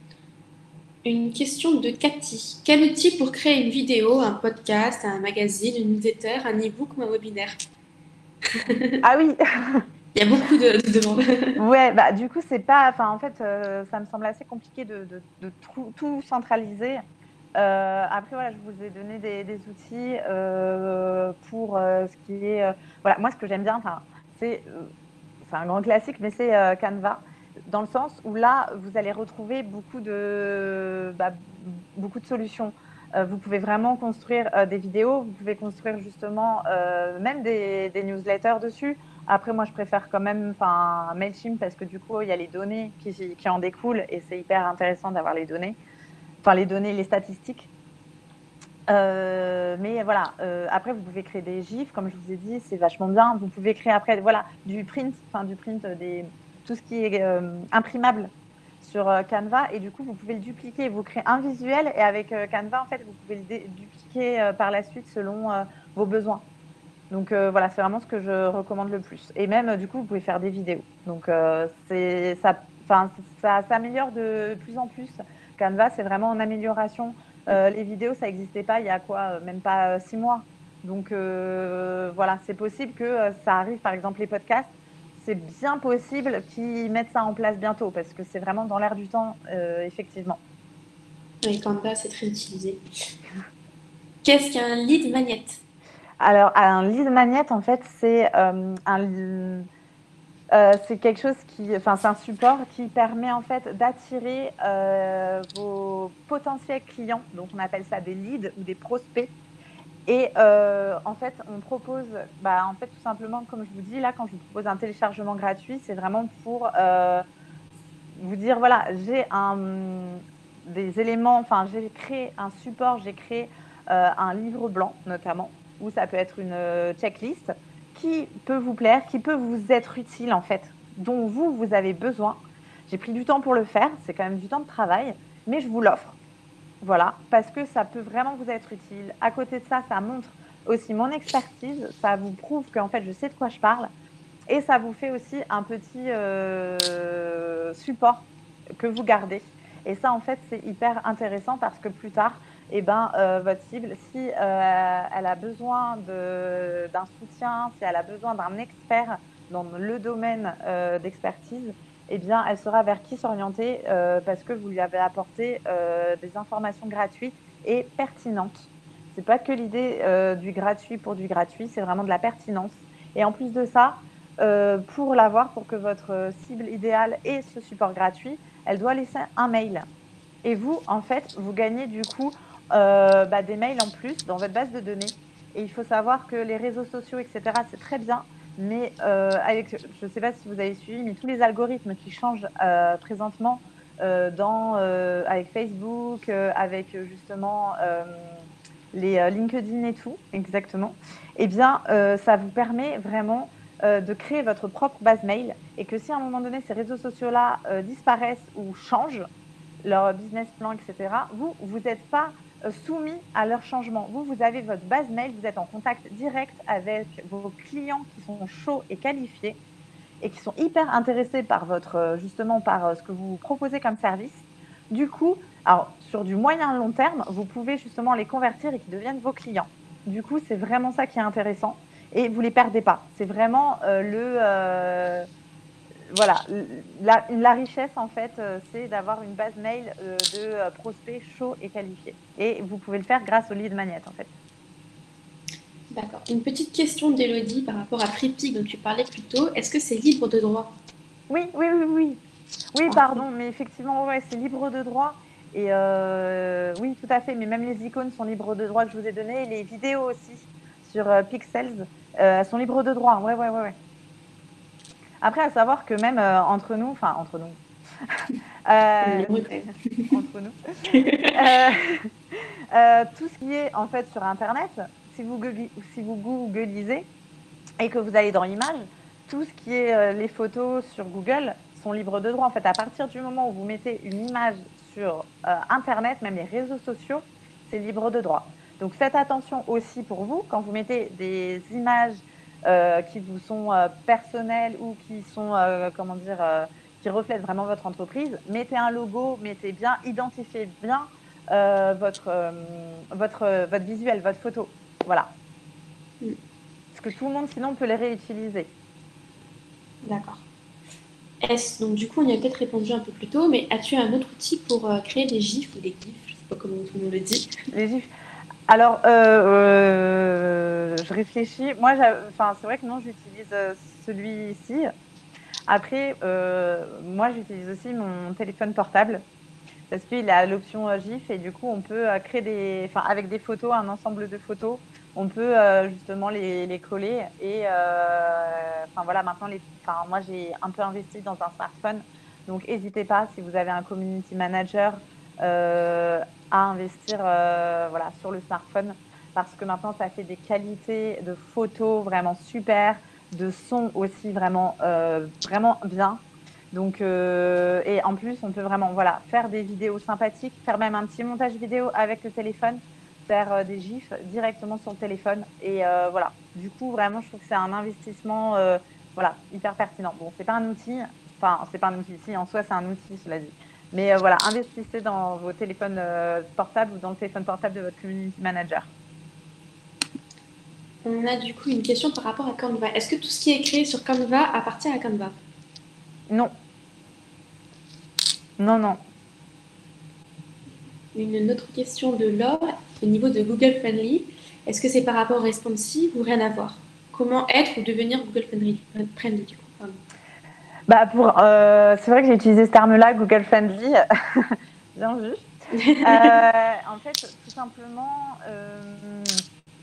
Une question de Cathy. Quel outil pour créer une vidéo, un podcast, un magazine, une newsletter, un e-book ou un webinaire? Ah oui! Il y a beaucoup de, de demandes. Ouais, bah, du coup, c'est pas enfin, en fait, heu, ça me semble assez compliqué de de de trou tout centraliser. Euh, après, voilà, je vous ai donné des, des outils euh, pour euh, ce qui est. Euh, voilà, moi, ce que j'aime bien, enfin, c'est euh, c'est un grand classique, mais c'est euh, Canva, dans le sens où là, vous allez retrouver beaucoup de, bah, beaucoup de solutions. Euh, vous pouvez vraiment construire euh, des vidéos, vous pouvez construire justement euh, même des, des newsletters dessus. Après, moi, je préfère quand même enfin, Mailchimp parce que du coup, il y a les données qui, qui en découlent et c'est hyper intéressant d'avoir les données, enfin les données, les statistiques. Euh, mais voilà, euh, après, vous pouvez créer des gifs, comme je vous ai dit, c'est vachement bien. Vous pouvez créer après, voilà, du print, enfin du print, euh, des, tout ce qui est euh, imprimable sur euh, Canva. Et du coup, vous pouvez le dupliquer. Vous créez un visuel et avec euh, Canva, en fait, vous pouvez le dé- dupliquer euh, par la suite selon euh, vos besoins. Donc euh, voilà, c'est vraiment ce que je recommande le plus. Et même, euh, du coup, vous pouvez faire des vidéos. Donc euh, c'est ça, enfin ça s'améliore de plus en plus. Canva, c'est vraiment en amélioration. Euh, les vidéos, ça n'existait pas il y a quoi, euh, même pas euh, six mois. Donc euh, voilà, c'est possible que euh, ça arrive. Par exemple, les podcasts, c'est bien possible qu'ils mettent ça en place bientôt parce que c'est vraiment dans l'air du temps, euh, effectivement. Oui, Canva, c'est très utilisé. Qu'est-ce qu'un lead magnet? Alors, un lead magnet, en fait, c'est euh, un Euh, c'est quelque chose qui, enfin, c'est un support qui permet en fait d'attirer euh, vos potentiels clients. Donc, on appelle ça des leads ou des prospects. Et euh, en fait, on propose, bah, en fait, tout simplement, comme je vous dis là, quand je vous propose un téléchargement gratuit, c'est vraiment pour euh, vous dire, voilà, j'ai un, des éléments, enfin, j'ai créé un support, j'ai créé euh, un livre blanc notamment, où ça peut être une euh, checklist qui peut vous plaire, qui peut vous être utile en fait, dont vous, vous avez besoin. J'ai pris du temps pour le faire, c'est quand même du temps de travail, mais je vous l'offre. Voilà, parce que ça peut vraiment vous être utile. À côté de ça, ça montre aussi mon expertise, ça vous prouve qu'en fait, je sais de quoi je parle et ça vous fait aussi un petit euh, support que vous gardez. Et ça, en fait, c'est hyper intéressant parce que plus tard, eh ben, euh, votre cible, si euh, elle a besoin de, d'un soutien, si elle a besoin d'un expert dans le domaine euh, d'expertise, eh bien, elle saura vers qui s'orienter euh, parce que vous lui avez apporté euh, des informations gratuites et pertinentes. C'est pas que l'idée euh, du gratuit pour du gratuit, c'est vraiment de la pertinence. Et en plus de ça, euh, pour l'avoir, pour que votre cible idéale ait ce support gratuit, elle doit laisser un mail. Et vous, en fait, vous gagnez du coup euh, bah, des mails en plus dans votre base de données. Et il faut savoir que les réseaux sociaux, et cetera, c'est très bien. Mais euh, avec, je ne sais pas si vous avez suivi, mais tous les algorithmes qui changent euh, présentement euh, dans, euh, avec Facebook, euh, avec justement euh, les euh, LinkedIn et tout, exactement, eh bien, euh, ça vous permet vraiment euh, de créer votre propre base mail et que si à un moment donné ces réseaux sociaux-là euh, disparaissent ou changent, leur business plan, et cetera, vous, vous n'êtes pas euh, soumis à leur changement. Vous, vous avez votre base mail, vous êtes en contact direct avec vos clients qui sont chauds et qualifiés et qui sont hyper intéressés par votre, euh, justement, par euh, ce que vous proposez comme service. Du coup, alors, sur du moyen long terme, vous pouvez justement les convertir et qu'ils deviennent vos clients. Du coup, c'est vraiment ça qui est intéressant et vous ne les perdez pas. C'est vraiment euh, le, euh, voilà, la, la richesse, en fait, euh, c'est d'avoir une base mail euh, de euh, prospects chauds et qualifiés. Et vous pouvez le faire grâce au lead magnet, en fait. D'accord. Une petite question d'Elodie par rapport à Triptych dont tu parlais plus tôt. Est-ce que c'est libre de droit? Oui, oui, oui, oui. Oui, Ah, pardon, mais effectivement, ouais, c'est libre de droit. Et euh, oui, tout à fait. Mais même les icônes sont libres de droit que je vous ai données. Et les vidéos aussi sur euh, Pixels euh, sont libres de droit. Ouais, ouais, ouais, ouais. Après, à savoir que même euh, entre nous, enfin, entre nous, on est euh, nombreux quand même. entre nous, euh, euh, tout ce qui est en fait sur Internet, si vous, googli- si vous googlisez et que vous allez dans Images, tout ce qui est euh, les photos sur Google sont libres de droit. En fait, à partir du moment où vous mettez une image sur euh, Internet, même les réseaux sociaux, c'est libre de droit. Donc faites attention aussi pour vous quand vous mettez des images euh, qui vous sont euh, personnelles ou qui sont, euh, comment dire, euh, qui reflètent vraiment votre entreprise. Mettez un logo, mettez bien, identifiez bien euh, votre, euh, votre, votre visuel, votre photo. Voilà. Hmm, Parce que tout le monde, sinon, peut les réutiliser. d'accord. Est-ce, donc du coup, on y a peut-être répondu un peu plus tôt, mais as-tu un autre outil pour euh, créer des gifs ou des gifs? pas comment tout le monde le dit. Les gifs. Alors, euh, euh, je réfléchis. Moi, enfin, c'est vrai que non, j'utilise euh, celui-ci. Après, euh, moi, j'utilise aussi mon téléphone portable parce qu'il a l'option euh, GIF et du coup, on peut euh, créer des, enfin, avec des photos, un ensemble de photos, on peut euh, justement les, les coller. Et euh, enfin voilà, maintenant, les, enfin, moi, j'ai un peu investi dans un smartphone, donc n'hésitez pas si vous avez un community manager euh, à investir euh, voilà sur le smartphone parce que maintenant, ça fait des qualités de photos vraiment super, de son aussi vraiment euh, vraiment bien. Donc, euh, et en plus, on peut vraiment voilà, faire des vidéos sympathiques, faire même un petit montage vidéo avec le téléphone, faire euh, des gifs directement sur le téléphone. Et euh, voilà, du coup, vraiment, je trouve que c'est un investissement euh, voilà, hyper pertinent. Bon, c'est pas un outil, enfin, c'est pas un outil, si en soi, c'est un outil, cela dit. Mais euh, voilà, investissez dans vos téléphones euh, portables ou dans le téléphone portable de votre community manager. On a du coup une question par rapport à Canva. Est-ce que tout ce qui est créé sur Canva appartient à Canva? Non, non, non. Une autre question de Laure, au niveau de Google Friendly, est-ce que c'est par rapport au responsive ou rien à voir? Comment être ou devenir Google Friendly, friendly du coup, pardon. Bah pour, euh, c'est vrai que j'ai utilisé ce terme-là, Google Friendly, bien vu. Euh, en fait, tout simplement, euh,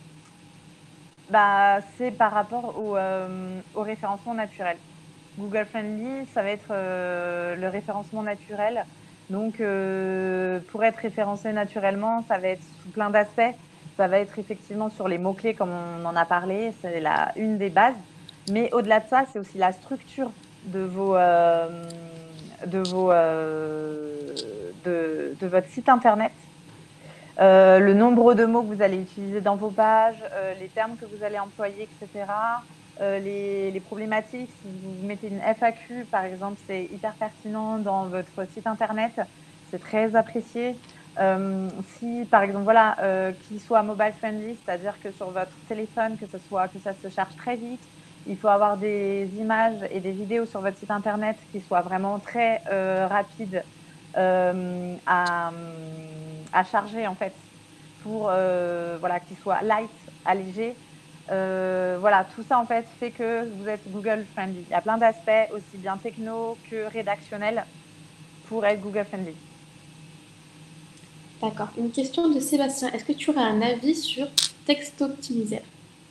bah, c'est par rapport au, euh, au référencement naturel. Google Friendly, ça va être euh, le référencement naturel. Donc, euh, pour être référencé naturellement, ça va être sous plein d'aspects. Ça va être effectivement sur les mots-clés, comme on en a parlé, c'est la, une des bases. Mais au-delà de ça, c'est aussi la structure de, vos, euh, de, vos, euh, de, de votre site Internet. Euh, le nombre de mots que vous allez utiliser dans vos pages, euh, les termes que vous allez employer, et cetera. Euh, les, les, problématiques, si vous mettez une F A Q, par exemple, c'est hyper pertinent dans votre site Internet. C'est très apprécié. Euh, si, par exemple, voilà, euh, qu'il soit mobile friendly, c'est-à-dire que sur votre téléphone, que, ce soit, que ça se charge très vite, il faut avoir des images et des vidéos sur votre site Internet qui soient vraiment très euh, rapides euh, à, à charger en fait pour euh, voilà, qu'il soit light, allégé. Euh, voilà, tout ça en fait fait que vous êtes Google friendly. Il y a plein d'aspects, aussi bien techno que rédactionnels, pour être Google friendly. D'accord. Une question de Sébastien. Est-ce que tu aurais un avis sur Textoptimizer?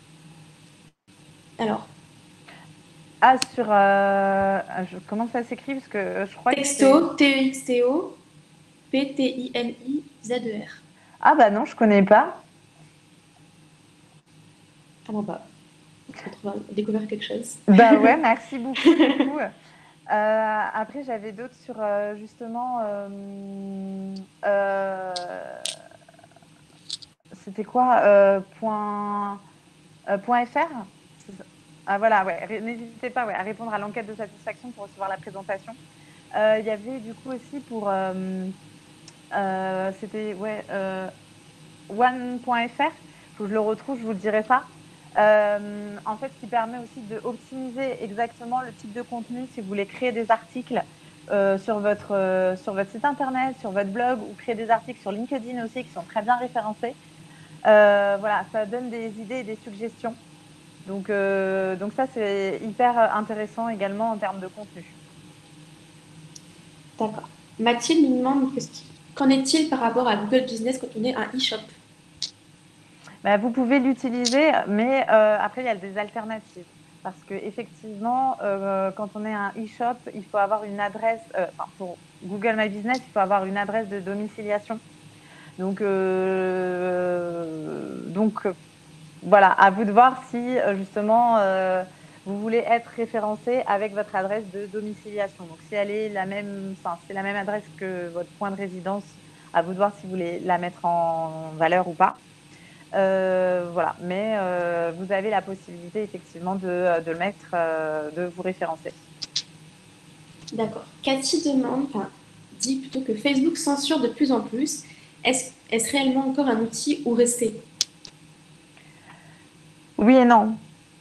Alors, Ah, sur. Euh, je, comment ça s'écrit? Parce que je crois que c'est. Texto, T E X T O, P T I L I Z E R. Ah, bah non, je connais pas. Ah bon, bah, on va découvrir quelque chose. Bah ouais, merci beaucoup du coup. Euh, après, j'avais d'autres sur euh, justement. Euh, euh, c'était quoi euh, point, euh, point F R. Ah voilà, ouais. N'hésitez pas ouais, à répondre à l'enquête de satisfaction pour recevoir la présentation. Euh, Il y avait du coup aussi pour. Euh, euh, c'était ouais, euh, one point F R. Il faut que je le retrouve, je vous le dirai ça. Euh, en fait, qui permet aussi d'optimiser exactement le type de contenu si vous voulez créer des articles euh, sur, votre, euh, sur votre site internet, sur votre blog ou créer des articles sur LinkedIn aussi qui sont très bien référencés. Euh, voilà, ça donne des idées et des suggestions. Donc, euh, donc ça, c'est hyper intéressant également en termes de contenu. D'accord. Mathilde nous demande qu'en est-il par rapport à Google Business quand on est un e-shop? Bah, vous pouvez l'utiliser, mais euh, après, il y a des alternatives. Parce qu'effectivement, euh, quand on est un e-shop, il faut avoir une adresse, euh, enfin, pour Google My Business, il faut avoir une adresse de domiciliation. Donc, euh, donc voilà, à vous de voir si justement euh, vous voulez être référencé avec votre adresse de domiciliation. Donc, si elle est la même, enfin, c'est la même adresse que votre point de résidence, à vous de voir si vous voulez la mettre en valeur ou pas. Euh, voilà, mais euh, vous avez la possibilité effectivement de, de le mettre, euh, de vous référencer. D'accord. Cathy demande, enfin, dit plutôt que Facebook censure de plus en plus. Est-ce est-ce réellement encore un outil où rester? Oui et non.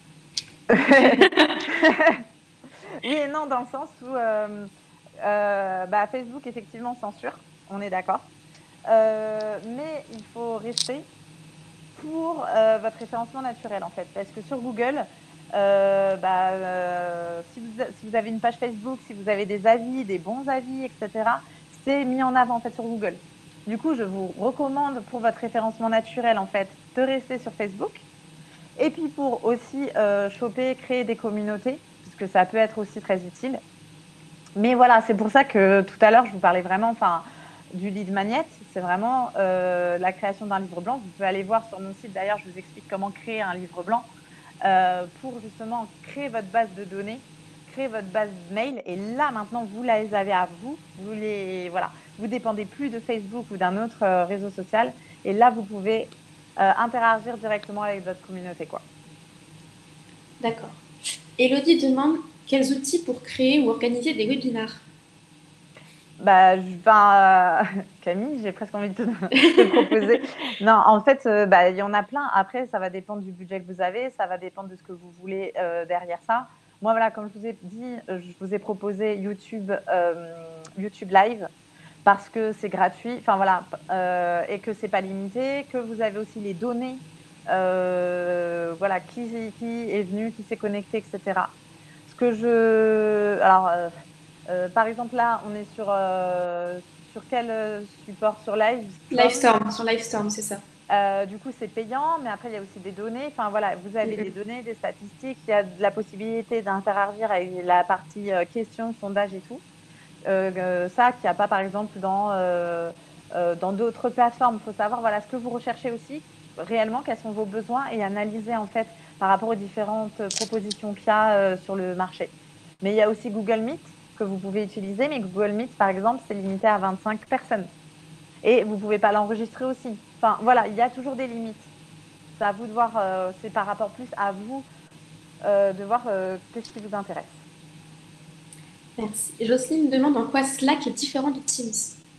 Oui et non, dans le sens où euh, euh, bah, Facebook effectivement censure, on est d'accord. Euh, mais il faut rester pour euh, votre référencement naturel, en fait. Parce que sur Google, euh, bah, euh, si, vous, si vous avez une page Facebook, si vous avez des avis, des bons avis, et cetera, c'est mis en avant, en fait, sur Google. Du coup, je vous recommande pour votre référencement naturel, en fait, de rester sur Facebook. Et puis pour aussi euh, choper, créer des communautés, puisque ça peut être aussi très utile. Mais voilà, c'est pour ça que tout à l'heure, je vous parlais vraiment enfin, du lead magnet. C'est vraiment euh, la création d'un livre blanc. Vous pouvez aller voir sur mon site, d'ailleurs, je vous explique comment créer un livre blanc euh, pour justement créer votre base de données, créer votre base mail. Et là, maintenant, vous les avez à vous. Vous les, voilà, vous dépendez plus de Facebook ou d'un autre euh, réseau social. Et là, vous pouvez euh, interagir directement avec votre communauté, quoi. D'accord. Elodie demande quels outils pour créer ou organiser des webinars. Bah, je- ben, euh, Camille, j'ai presque envie de te, te proposer. Non, en fait, euh, bah, il y en a plein. Après, ça va dépendre du budget que vous avez, ça va dépendre de ce que vous voulez euh, derrière ça. Moi, voilà, comme je vous ai dit, euh, je vous ai proposé YouTube, euh, YouTube Live parce que c'est gratuit, enfin voilà, euh, et que c'est pas limité, que vous avez aussi les données, euh, voilà, qui, qui est venu, qui s'est connecté, et cetera. Ce que je, alors. euh, euh, par exemple, là, on est sur, euh, sur quel euh, support? Sur Livestorm. Livestorm, sur Livestorm, c'est ça. Euh, du coup, c'est payant, mais après, il y a aussi des données. Enfin, voilà, vous avez des Mhm. données, des statistiques. Il y a de la possibilité d'interagir avec la partie euh, questions, sondages et tout. Euh, euh, ça, qu'il n'y a pas, par exemple, dans, euh, euh, dans d'autres plateformes. Il faut savoir voilà, ce que vous recherchez aussi, réellement, quels sont vos besoins et analyser, en fait, par rapport aux différentes propositions qu'il y a euh, sur le marché. Mais il y a aussi Google Meet que vous pouvez utiliser. Mais Google Meet, par exemple, c'est limité à vingt-cinq personnes. Et vous ne pouvez pas l'enregistrer aussi. Enfin, voilà, il y a toujours des limites. C'est à vous de voir, euh, c'est par rapport plus à vous euh, de voir euh, qu'est-ce qui vous intéresse. Merci. Jocelyne demande en quoi Slack est différent de Teams.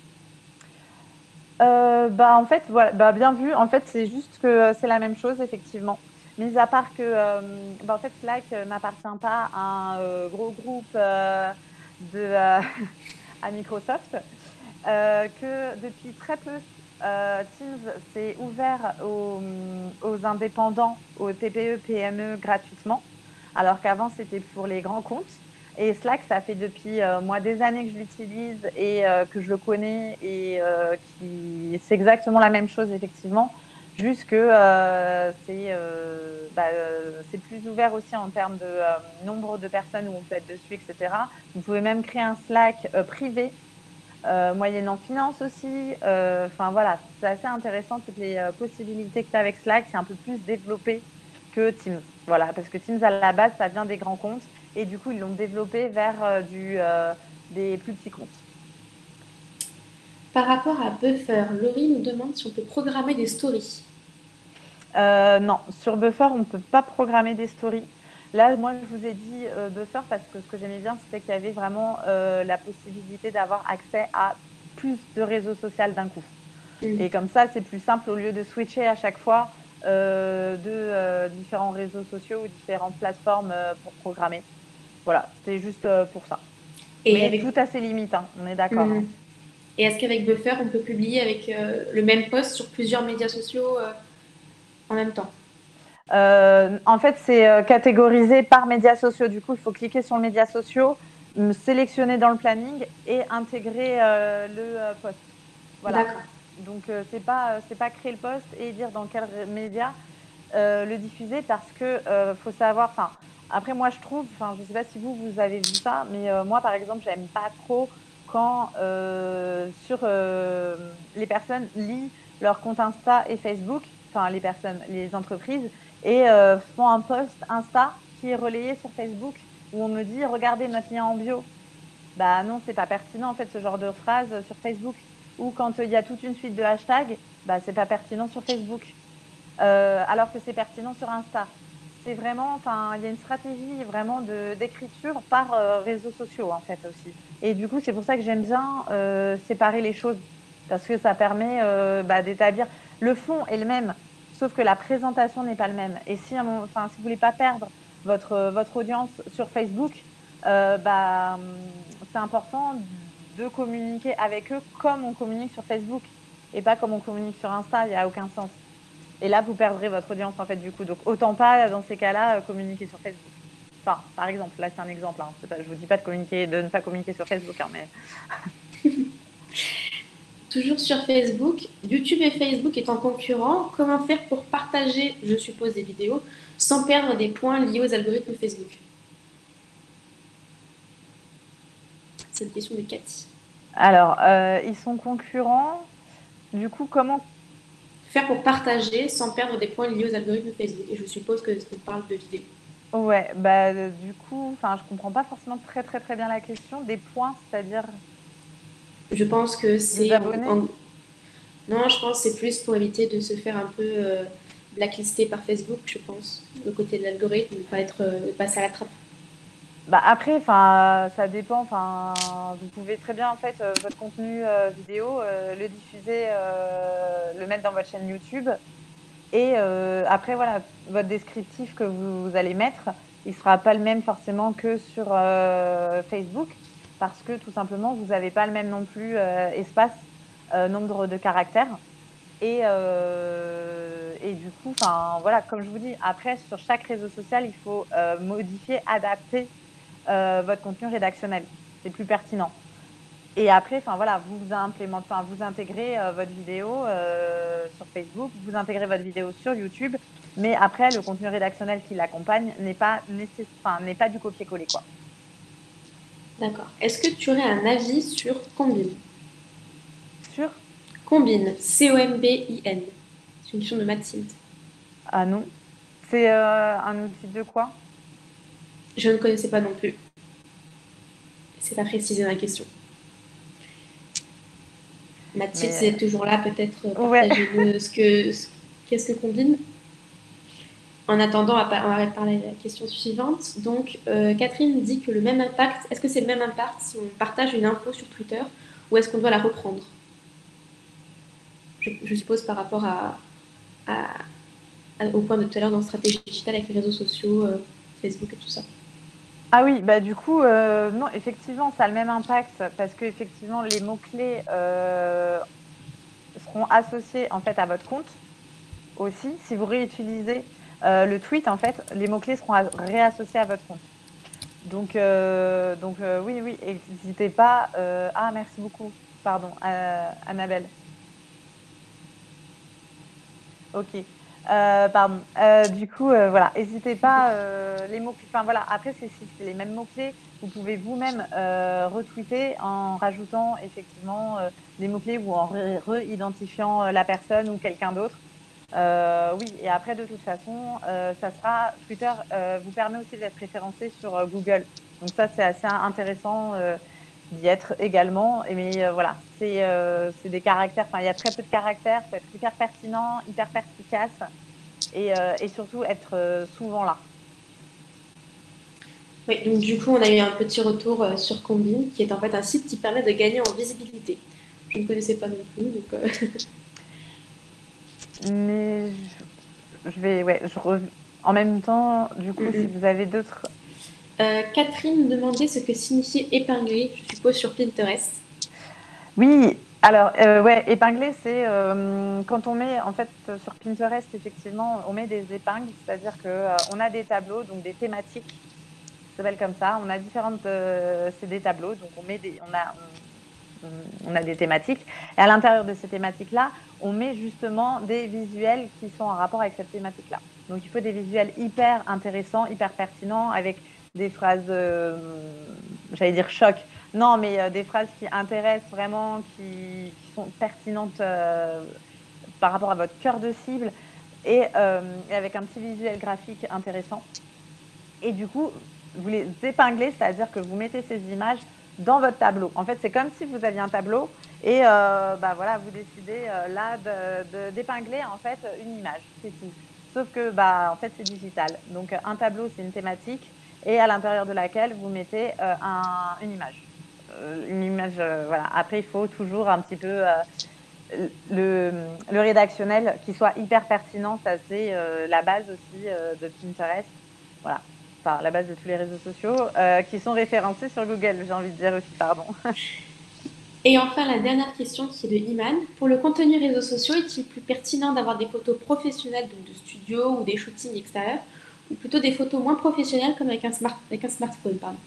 Euh, bah, en fait, voilà, bah, bien vu. En fait, c'est juste que euh, c'est la même chose, effectivement. Mis à part que euh, bah, en fait, Slack euh, n'appartient pas à un euh, gros groupe euh, de, euh, à Microsoft, euh, que depuis très peu, euh, Teams s'est ouvert aux, aux indépendants, aux T P E, P M E gratuitement, alors qu'avant, c'était pour les grands comptes. Et Slack, ça fait depuis euh, moi des années que je l'utilise et euh, que je le connais et euh, qui c'est exactement la même chose effectivement, juste que euh, c'est euh, bah, euh, c'est plus ouvert aussi en termes de euh, nombre de personnes où on peut être dessus, et cetera. Vous pouvez même créer un Slack euh, privé euh, moyennant finance aussi. Euh, Enfin voilà, c'est assez intéressant toutes les euh, possibilités que tu as avec Slack. C'est un peu plus développé que Teams. Voilà, parce que Teams à la base, ça vient des grands comptes et du coup, ils l'ont développé vers euh, du, euh, des plus petits comptes. Par rapport à Buffer, Laurie nous demande si on peut programmer des stories. Euh, non, sur Buffer, on ne peut pas programmer des stories. Là, moi, je vous ai dit euh, Buffer parce que ce que j'aimais bien, c'était qu'il y avait vraiment euh, la possibilité d'avoir accès à plus de réseaux sociaux d'un coup. Mhm. Et comme ça, c'est plus simple au lieu de switcher à chaque fois euh, de euh, différents réseaux sociaux ou différentes plateformes euh, pour programmer. Voilà, c'était juste euh, pour ça. Et Mais avec tout a ses limites, hein, on est d'accord. Mhm. Hein. Et est-ce qu'avec Buffer, on peut publier avec euh, le même post sur plusieurs médias sociaux euh, en même temps? Euh, en fait, c'est euh, catégorisé par médias sociaux. Du coup, il faut cliquer sur le médias sociaux, me sélectionner dans le planning et intégrer euh, le euh, post. Voilà. D'accord. Donc, euh, c'est pas, euh, c'est pas créer le post et dire dans quel média euh, le diffuser parce que euh, faut savoir. Enfin, après, moi, je trouve. Enfin, je sais pas si vous vous avez vu ça, mais euh, moi, par exemple, j'aime pas trop quand euh, sur euh, les personnes lisent leur compte Insta et Facebook. Enfin, les personnes, les entreprises et euh, font un post Insta qui est relayé sur Facebook où on me dit regardez notre lien en bio. Bah non, c'est pas pertinent en fait ce genre de phrase sur Facebook. Ou quand euh, il y a toute une suite de hashtags, bah c'est pas pertinent sur Facebook. Euh, alors que c'est pertinent sur Insta. C'est vraiment, enfin, il y a une stratégie vraiment de d'écriture par euh, réseaux sociaux en fait aussi. Et du coup, c'est pour ça que j'aime bien euh, séparer les choses parce que ça permet euh, bah, d'établir le fond est le même, sauf que la présentation n'est pas le même. Et si, enfin, si vous voulez pas perdre votre votre audience sur Facebook, euh, bah, hum, c'est important de communiquer avec eux comme on communique sur Facebook. et pas comme on communique sur Insta, il n'y a aucun sens. Et là, vous perdrez votre audience, en fait, du coup. Donc, autant pas, dans ces cas-là, communiquer sur Facebook. Enfin, par exemple, là, c'est un exemple. Hein. Pas, je vous dis pas de communiquer, de ne pas communiquer sur Facebook, hein, mais... Toujours sur Facebook, YouTube et Facebook étant concurrents, comment faire pour partager, je suppose, des vidéos sans perdre des points liés aux algorithmes Facebook? C'est une question de Cathy. Alors, euh, ils sont concurrents. Du coup, comment Faire pour partager sans perdre des points liés aux algorithmes Facebook. Et je suppose que on parle de vidéos. Ouais, bah euh, du coup, enfin, je comprends pas forcément très très très bien la question. Des points, c'est-à-dire Je pense que des c'est en, abonnés? en- Non, je pense que c'est plus pour éviter de se faire un peu euh, blacklister par Facebook, je pense, le côté de l'algorithme, ne pas être euh, passer à la trappe. Bah après, enfin, ça dépend. Enfin, vous pouvez très bien en fait euh, votre contenu euh, vidéo, euh, le diffuser, euh, le mettre dans votre chaîne YouTube. Et euh, après, voilà, votre descriptif que vous, vous allez mettre, il ne sera pas le même forcément que sur euh, Facebook, parce que tout simplement, vous n'avez pas le même non plus euh, espace, euh, nombre de caractères. Et, euh, et du coup, enfin, voilà, comme je vous dis, après, sur chaque réseau social, il faut euh, modifier, adapter euh, votre contenu rédactionnel. C'est plus pertinent. Et après, enfin voilà, vous implémentez, enfin, vous intégrez euh, votre vidéo euh, sur Facebook, vous intégrez votre vidéo sur YouTube, mais après, le contenu rédactionnel qui l'accompagne n'est pas nécess... enfin, n'est pas du copier-coller, quoi. D'accord. Est-ce que tu aurais un avis sur Combine? Sur? Combine, C O M B I N. C'est une question de Mathilde. Ah non. C'est euh, un outil de quoi? Je ne connaissais pas non plus. C'est pas précisé dans la question. Mathilde, Mais c'est toujours là, peut-être euh, ouais. partagez-le ce que ce- qu'est-ce que Combine. En attendant, on va, on va parler de la question suivante. Donc, euh, Catherine dit que le même impact, est-ce que c'est le même impact si on partage une info sur Twitter ou est-ce qu'on doit la reprendre? je, je suppose par rapport à, à, à, au point de tout à l'heure dans stratégie digitale avec les réseaux sociaux, euh, Facebook et tout ça. Ah oui, bah du coup, euh, non, effectivement, ça a le même impact parce que effectivement, les mots-clés euh, seront associés en fait à votre compte aussi. Si vous réutilisez euh, le tweet, en fait, les mots-clés seront à- réassociés à votre compte. Donc, euh, donc euh, oui, oui, n'hésitez pas. euh, Ah, merci beaucoup. Pardon, euh, Annabelle. Ok. Euh, pardon. Euh, du coup, euh, voilà, n'hésitez pas. euh, les mots, enfin voilà. Après, c'est si c'est les mêmes mots clés, vous pouvez vous-même euh, retweeter en rajoutant effectivement euh, des mots clés ou en re-identifiant euh, la personne ou quelqu'un d'autre. Euh, oui, et après, de toute façon, euh, ça sera Twitter euh, vous permet aussi d'être référencé sur euh, Google. Donc ça, c'est assez intéressant euh, d'y être également. Et mais euh, voilà, c'est euh, c'est des caractères. Enfin, il y a très peu de caractères. Faut être hyper pertinent, hyper perspicace et, euh, et surtout être euh, souvent là. Oui, donc du coup, on a eu un petit retour euh, sur Combine, qui est en fait un site qui permet de gagner en visibilité. Je ne connaissais pas non plus, donc euh, Mais je, je vais, ouais, je rev- en même temps, du mm, coup, si mm. vous avez d'autres. Euh, Catherine demandait ce que signifiait épingler, je suppose, sur Pinterest. Oui, alors, euh, ouais, épingler, c'est euh, quand on met, en fait, euh, sur Pinterest, effectivement, on met des épingles, c'est-à-dire que euh, on a des tableaux, donc des thématiques, ça s'appelle comme ça. On a différentes, euh, c'est des tableaux, donc on met des, on a, on, on a des thématiques. Et à l'intérieur de ces thématiques-là, on met justement des visuels qui sont en rapport avec cette thématique-là. Donc, il faut des visuels hyper intéressants, hyper pertinents, avec des phrases, euh, j'allais dire choc. Non, mais euh, des phrases qui intéressent vraiment, qui, qui sont pertinentes euh, par rapport à votre cœur de cible et, euh, et avec un petit visuel graphique intéressant. Et du coup, vous les épinglez, c'est-à-dire que vous mettez ces images dans votre tableau. En fait, c'est comme si vous aviez un tableau et euh, bah voilà, vous décidez euh, là de, de, d'épingler en fait une image, c'est tout. Sauf que bah en fait c'est digital. Donc un tableau c'est une thématique et à l'intérieur de laquelle vous mettez euh, un, une image. Euh, une image, euh, voilà. Après il faut toujours un petit peu euh, le, le rédactionnel qui soit hyper pertinent. Ça c'est euh, la base aussi euh, de Pinterest. Voilà, enfin la base de tous les réseaux sociaux euh, qui sont référencés sur Google, j'ai envie de dire aussi, pardon. Et enfin, la dernière question qui est de Iman. Pour le contenu réseaux sociaux, est-il plus pertinent d'avoir des photos professionnelles, donc de studio ou des shootings extérieurs, ou plutôt des photos moins professionnelles comme avec un, smart, avec un smartphone, pardon.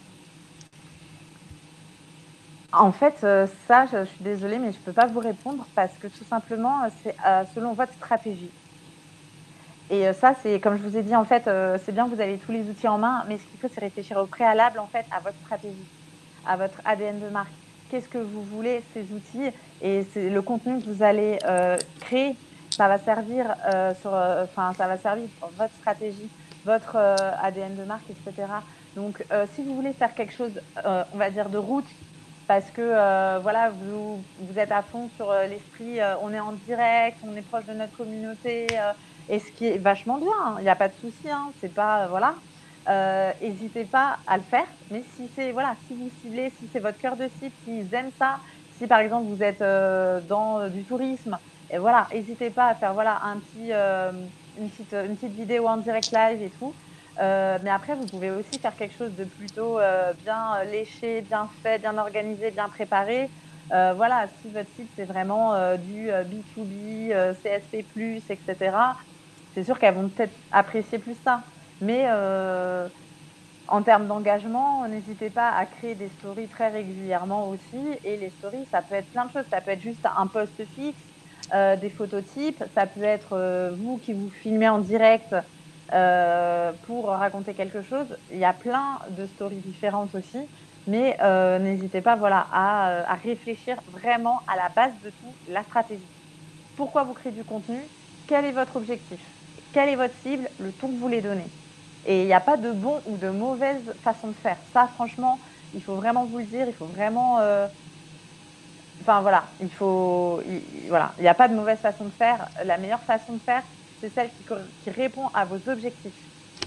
En fait, euh, ça, je, je suis désolée, mais je ne peux pas vous répondre parce que tout simplement, euh, c'est euh, selon votre stratégie. Et euh, ça, c'est comme je vous ai dit, en fait, euh, c'est bien que vous avez tous les outils en main, mais ce qu'il faut, c'est réfléchir au préalable, en fait, à votre stratégie, à votre A D N de marque. Qu'est-ce que vous voulez, ces outils? Et c'est le contenu que vous allez euh, créer, ça va servir euh, sur, euh, enfin, ça va servir pour votre stratégie, votre euh, A D N de marque, et cetera. Donc, euh, si vous voulez faire quelque chose, euh, on va dire de route, parce que euh, voilà, vous, vous êtes à fond sur euh, l'esprit, euh, on est en direct, on est proche de notre communauté, euh, et ce qui est vachement bien, hein, il n'y a pas de souci, hein, c'est pas, euh, voilà, n'hésitez pas à le faire. Mais si c'est, voilà, si vous ciblez, si c'est votre cœur de cible, s'ils aiment ça, si par exemple vous êtes euh, dans euh, du tourisme, et voilà, n'hésitez pas à faire voilà un petit, euh, une petite, une petite vidéo en direct live et tout. Euh, mais après, vous pouvez aussi faire quelque chose de plutôt euh, bien léché, bien fait, bien organisé, bien préparé. Euh, voilà, si votre site c'est vraiment euh, du euh, B deux B, euh, C S P plus, et cetera, c'est sûr qu'elles vont peut-être apprécier plus ça. Mais euh, en termes d'engagement, n'hésitez pas à créer des stories très régulièrement aussi. Et les stories, ça peut être plein de choses. Ça peut être juste un post fixe, euh, des photos types. Ça peut être euh, vous qui vous filmez en direct euh, pour raconter quelque chose. Il y a plein de stories différentes aussi. Mais euh, n'hésitez pas voilà, à, à réfléchir vraiment à la base de tout, la stratégie. Pourquoi vous créez du contenu? Quel est votre objectif? Quelle est votre cible? Le ton que vous voulez donner? Et il n'y a pas de bon ou de mauvaise façon de faire. Ça, franchement, il faut vraiment vous le dire. Il faut vraiment. Euh... Enfin, voilà. Il faut. Il... Voilà. Il n'y a pas de mauvaise façon de faire. La meilleure façon de faire, c'est celle qui, qui répond à vos objectifs.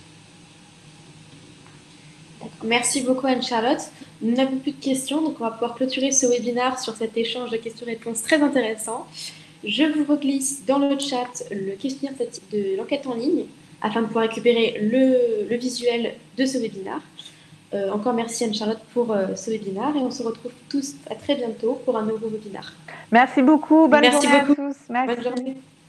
Merci beaucoup Anne-Charlotte. Nous n'avons plus de questions, donc on va pouvoir clôturer ce webinaire sur cet échange de questions-réponses très intéressant. Je vous reglisse dans le chat le questionnaire de l'enquête en ligne afin de pouvoir récupérer le, le visuel de ce webinaire. Euh, encore merci Anne-Charlotte pour euh, ce webinaire et on se retrouve tous à très bientôt pour un nouveau webinaire. Merci beaucoup. Bonne Merci journée beaucoup. à tous. Merci. Bonne journée.